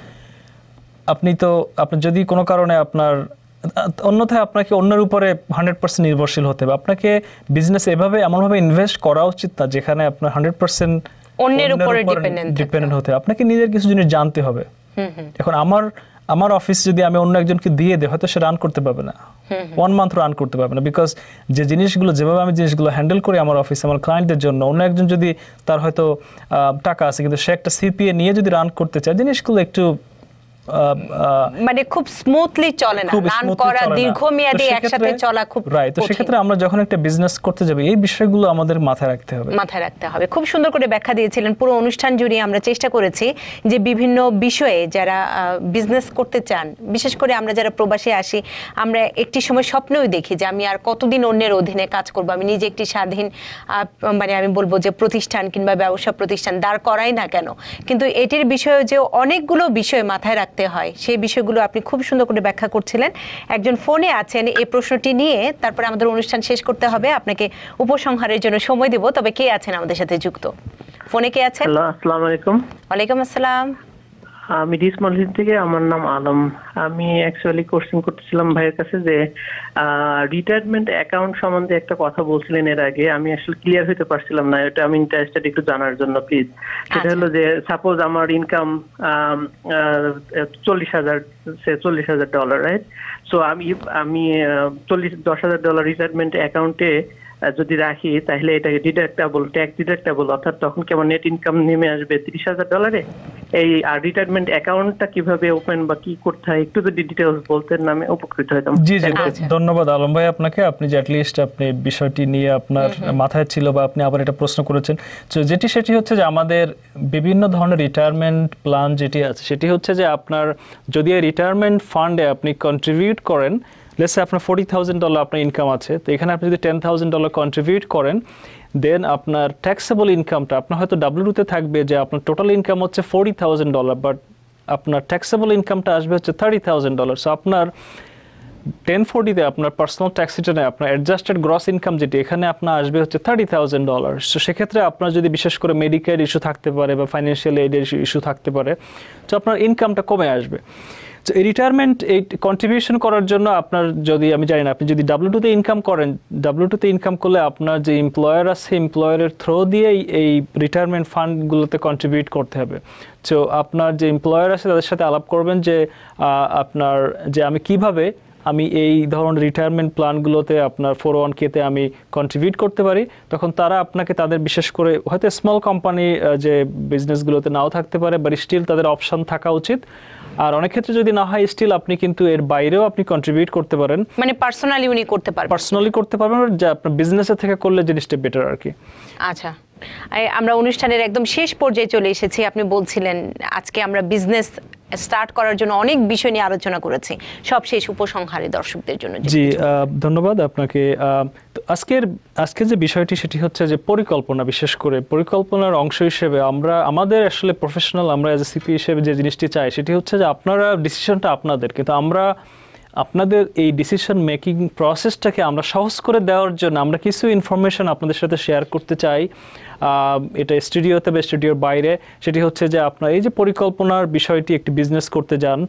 Speaker 2: আপনি তো আপনি যদি কোনো কারণে আপনার অন্যথায় আপনাকে অন্যের উপরে হান্ড্রেড পার্সেন্ট নির্ভরশীল হতে হবে। আপনাকে বিজনেস এভাবে এমনভাবে ইনভেস্ট করা উচিত না যেখানে আপনার হান্ড্রেড পার্সেন্ট
Speaker 1: অন্যের উপরে dependent থাকতে
Speaker 2: ডিপেন্ডেন্ট হতে হবে। আপনাকে নিজের কিছু জিনিস জানতে হবে। এখন আমার আমার অফিস যদি আমি অন্য একজনকে দিয়ে দিই, হয়তো সে রান করতে পারবে না, ওয়ান মান্থ রান করতে পারবে না, বিকজ যে জিনিসগুলো যেভাবে আমি জিনিসগুলো হ্যান্ডেল করি আমার অফিসে আমার ক্লায়েন্টদের জন্য, অন্য একজন যদি তার হয়তো আহ, টাকা আছে কিন্তু সে একটা সিপিএ নিয়ে যদি রান করতে চায়, জিনিসগুলো একটু আহ, আহ,
Speaker 1: মানে খুব স্মুথলি চলে না,
Speaker 2: খুব
Speaker 1: রান
Speaker 2: smoothly
Speaker 1: করা
Speaker 2: চলে না।
Speaker 1: দীর্ঘমেয়াদী
Speaker 2: তো
Speaker 1: একসাথে
Speaker 2: সেক্ষেত্রে-
Speaker 1: চলা খুব
Speaker 2: right, তো
Speaker 1: কঠিন।
Speaker 2: সেক্ষেত্রে আমরা যখন একটা বিজনেস করতে যাবো এই বিষয়গুলো আমাদের মাথায় রাখতে হবে।
Speaker 1: মাথায় রাখতে হবে। খুব সুন্দর করে ব্যাখ্যা দিয়েছিলেন। পুরো অনুষ্ঠান জুড়ে আমরা চেষ্টা করেছি যে বিভিন্ন বিষয়ে যারা বিজনেস করতে চান, বিশেষ করে আমরা যারা প্রবাসে আসি, আমরা একটি সময় স্বপ্নই দেখি যে আমি আর কতদিন অন্যের অধীনে কাজ করব, আমি নিজে একটি স্বাধীন আহ, মানে আমি বলবো যে প্রতিষ্ঠান কিংবা ব্যবসা প্রতিষ্ঠান দাঁড় করাই না কেন, কিন্তু এটির বিষয়ে যে অনেকগুলো বিষয় মাথায় রাখতে হয় সেই বিষয়গুলো আপনি খুব সুন্দর করে ব্যাখ্যা করছিলেন। একজন ফোনে আছেন, এই প্রশ্নটি নিয়ে তারপরে আমাদের অনুষ্ঠান শেষ করতে হবে, আপনাকে উপসংহারের জন্য সময় দেব। তবে কে আছেন আমাদের সাথে যুক্ত? ফোনে কে আছেন?
Speaker 5: হ্যালো, আসসালামু আলাইকুম।
Speaker 1: ওয়ালাইকুম আসসালাম।
Speaker 5: আমি ডিসমলিন থেকে, আমার নাম আলম। আমি অ্যাকচুয়ালি কোশ্চেন করতেছিলাম ভাইয়ের কাছে যে রিটায়ারমেন্ট অ্যাকাউন্ট সম্বন্ধে একটা কথা বলছিলেন এর আগে, আমি আসলে ক্লিয়ার হতে পারছিলাম না, এটা আমি ইন্টারেস্টেড একটু জানার জন্য প্লিজ। সেটা হলো যে সাপোজ আমার ইনকাম চল্লিশ হাজার চল্লিশ হাজার ডলার, রাইট? সো আমি আমি চল্লিশ দশ হাজার ডলার রিটায়ারমেন্ট অ্যাকাউন্টে যদি রাখি তাহলে এটাকে ডিডাক্টেবল, ট্যাক্স ডিডাক্টেবল, অর্থাৎ তখন কি আমার নেট ইনকাম নেমে আসবে তিরিশ হাজার ডলারে? এই আর রিটায়ারমেন্ট অ্যাকাউন্টটা কিভাবে ওপেন বা কি করতে হয় একটু যদি ডিটেইলস বলতেন আমি উপকৃত হতাম।
Speaker 2: জি জি, ধন্যবাদ আলম ভাই আপনাকে, আপনি যে অ্যাটলিস্ট আপনি বিষয়টি নিয়ে আপনার মাথায় ছিল বা আপনি আবার এটা প্রশ্ন করেছেন। তো যেটি সেটি হচ্ছে যে আমাদের বিভিন্ন ধরনের রিটায়ারমেন্ট প্ল্যান যেটি আছে সেটি হচ্ছে যে আপনার যদি এই রিটায়ারমেন্ট ফান্ডে আপনি কন্ট্রিবিউট করেন, লেটস সে আপনার ফোর্টি থাউজেন্ড ডলার আপনার ইনকাম আছে, তো এখানে আপনি যদি টেন থাউজেন্ড ডলার কন্ট্রিবিউট করেন, দেন আপনার ট্যাক্সেবল ইনকামটা আপনার হয়তো ডাব্লিউ টুতে থাকবে যে আপনার টোটাল ইনকাম হচ্ছে ফোরটি থাউজেন্ড ডলার, বাট আপনার ট্যাক্সেবল ইনকামটা আসবে হচ্ছে থার্টি থাউজেন্ড ডলার। সো আপনার টেন ফোর্টিতে আপনার পার্সোনাল ট্যাক্স রিটার্নে আপনার অ্যাডজাস্টেড গ্রস ইনকাম যেটি এখানে আপনার আসবে হচ্ছে থার্টি থাউজেন্ড ডলার। সো সেক্ষেত্রে আপনার যদি বিশেষ করে মেডিকেল ইস্যু থাকতে পারে বা ফাইন্যান্সিয়াল এইডের ইস্যু থাকতে পারে, তো আপনার ইনকামটা কমে আসবে। তো এই রিটায়ারমেন্ট এই কন্ট্রিবিউশন করার জন্য আপনার যদি আমি জানি না আপনি যদি ডাব্লিউ টুতে ইনকাম করেন, ডাব্লিউ টুতে ইনকাম করলে আপনার যে এমপ্লয়ার আছে এমপ্লয়ারের থ্রু দিয়েই এই রিটায়ারমেন্ট ফান্ডগুলোতে কন্ট্রিবিউট করতে হবে। তো আপনার যে এমপ্লয়ার আছে তাদের সাথে আলাপ করবেন যে আপনার যে আমি কিভাবে আমি এই ধরনের রিটায়ারমেন্ট প্ল্যানগুলোতে আপনার ফোর ওয়ান কেতে আমি কন্ট্রিবিউট করতে পারি, তখন তারা আপনাকে তাদের বিশেষ করে হয়তো স্মল কোম্পানি যে বিজনেসগুলোতে নাও থাকতে পারে, বাট স্টিল তাদের অপশন থাকা উচিত। আর অনেক ক্ষেত্রে যদি না হয় স্টিল আপনি কিন্তু এর বাইরেও আপনি কন্ট্রিবিউট করতে পারেন,
Speaker 1: মানে পার্সোনালি উনি করতে পারবেন,
Speaker 2: পার্সোনালি করতে পারবেন, যে আপনার বিজনেসের থেকে করলে জিনিসটা বেটার আর কি।
Speaker 1: আচ্ছা, আমরা অনুষ্ঠানের একদম শেষ পর্যায়ে চলে এসেছি। আপনি বলছিলেন আজকে আমরা বিজনেস স্টার্ট করার জন্য অনেক বিষয় নিয়ে আলোচনা করেছি, সবশেষ উপসংহারে দর্শকদের জন্য।
Speaker 2: জি ধন্যবাদ আপনাকে। আজকের আজকে যে বিষয়টি সেটি হচ্ছে যে পরিকল্পনা, বিশেষ করে পরিকল্পনার অংশ হিসেবে আমরা আমাদের আসলে প্রফেশনাল আমরা এজ এ সিপি হিসেবে যে জিনিসটি চাই সেটি হচ্ছে যে আপনারা ডিসিশনটা আপনাদের, কিন্তু আমরা আপনাদের এই ডিসিশন মেকিং প্রসেসটাকে আমরা সহজ করে দেওয়ার জন্য আমরা কিছু ইনফরমেশন আপনাদের সাথে শেয়ার করতে চাই। এটা স্টুডিওতে বা স্টুডিওর বাইরে, সেটি হচ্ছে যে আপনার এই যে পরিকল্পনার বিষয়টি একটি বিজনেস করতে যান,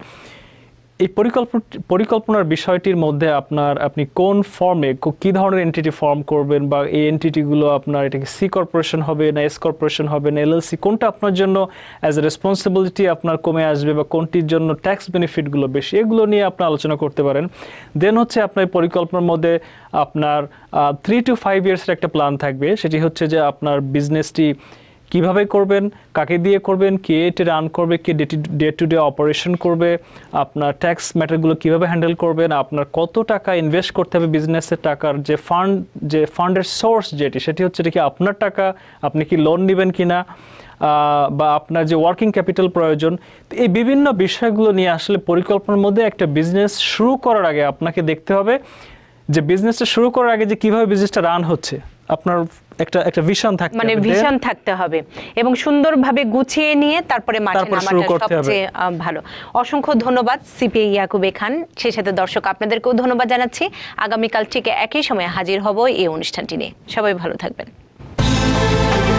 Speaker 2: এই পরিকল্পনা পরিকল্পনার বিষয়টির মধ্যে আপনার আপনি কোন ফর্মে কী ধরনের এন্টিটি ফর্ম করবেন, বা এই এন্টিটিগুলো আপনার এটাকে সি কর্পোরেশন হবে না এস কর্পোরেশন হবে না এলএলসি, কোনটা আপনার জন্য অ্যাজ এ রেসপন্সিবিলিটি আপনার কমে আসবে বা কোনটির জন্য ট্যাক্স বেনিফিটগুলো বেশি, এগুলো নিয়ে আপনি আলোচনা করতে পারেন। দেন হচ্ছে আপনার পরিকল্পনার মধ্যে আপনার থ্রি টু ফাইভ ইয়ার্সের একটা প্ল্যান থাকবে, সেটি হচ্ছে যে আপনার বিজনেসটি কিভাবে করবেন, কাকে দিয়ে করবেন, কে এটি রান করবে, কে ডে টু ডে অপারেশন করবে, আপনার ট্যাক্স ম্যাটারগুলো কিভাবে হ্যান্ডেল করবেন, আপনার কত টাকা ইনভেস্ট করতে হবে বিজনেসের টাকার যে ফান্ড, যে ফান্ডের সোর্স যেটি সেটি হচ্ছে এটা কি আপনার টাকা, আপনি কি লোন নেবেন কিনা, বা আপনার যে ওয়ার্কিং ক্যাপিটাল প্রয়োজন। এই বিভিন্ন বিষয়গুলো নিয়ে আসলে পরিকল্পনার মধ্যে একটা বিজনেস শুরু করার আগে আপনাকে দেখতে হবে যে বিজনেসটা শুরু করার আগে যে কিভাবে বিজনেসটা রান হচ্ছে, আপনার একটা একটা ভিশন থাকতে হবে,
Speaker 1: মানে ভিশন থাকতে হবে এবং সুন্দরভাবে গুছিয়ে নিয়ে তারপরে মাঠে নামাটা সবচেয়ে ভালো। অসংখ্য ধন্যবাদ সিপি ইয়াকুবে খান। সেই সাথে দর্শক আপনাদেরকেও ধন্যবাদ জানাচ্ছি। আগামীকাল ঠিক একই সময়ে হাজির হব এই অনুষ্ঠানটি নিয়ে। সবাই ভালো থাকবেন।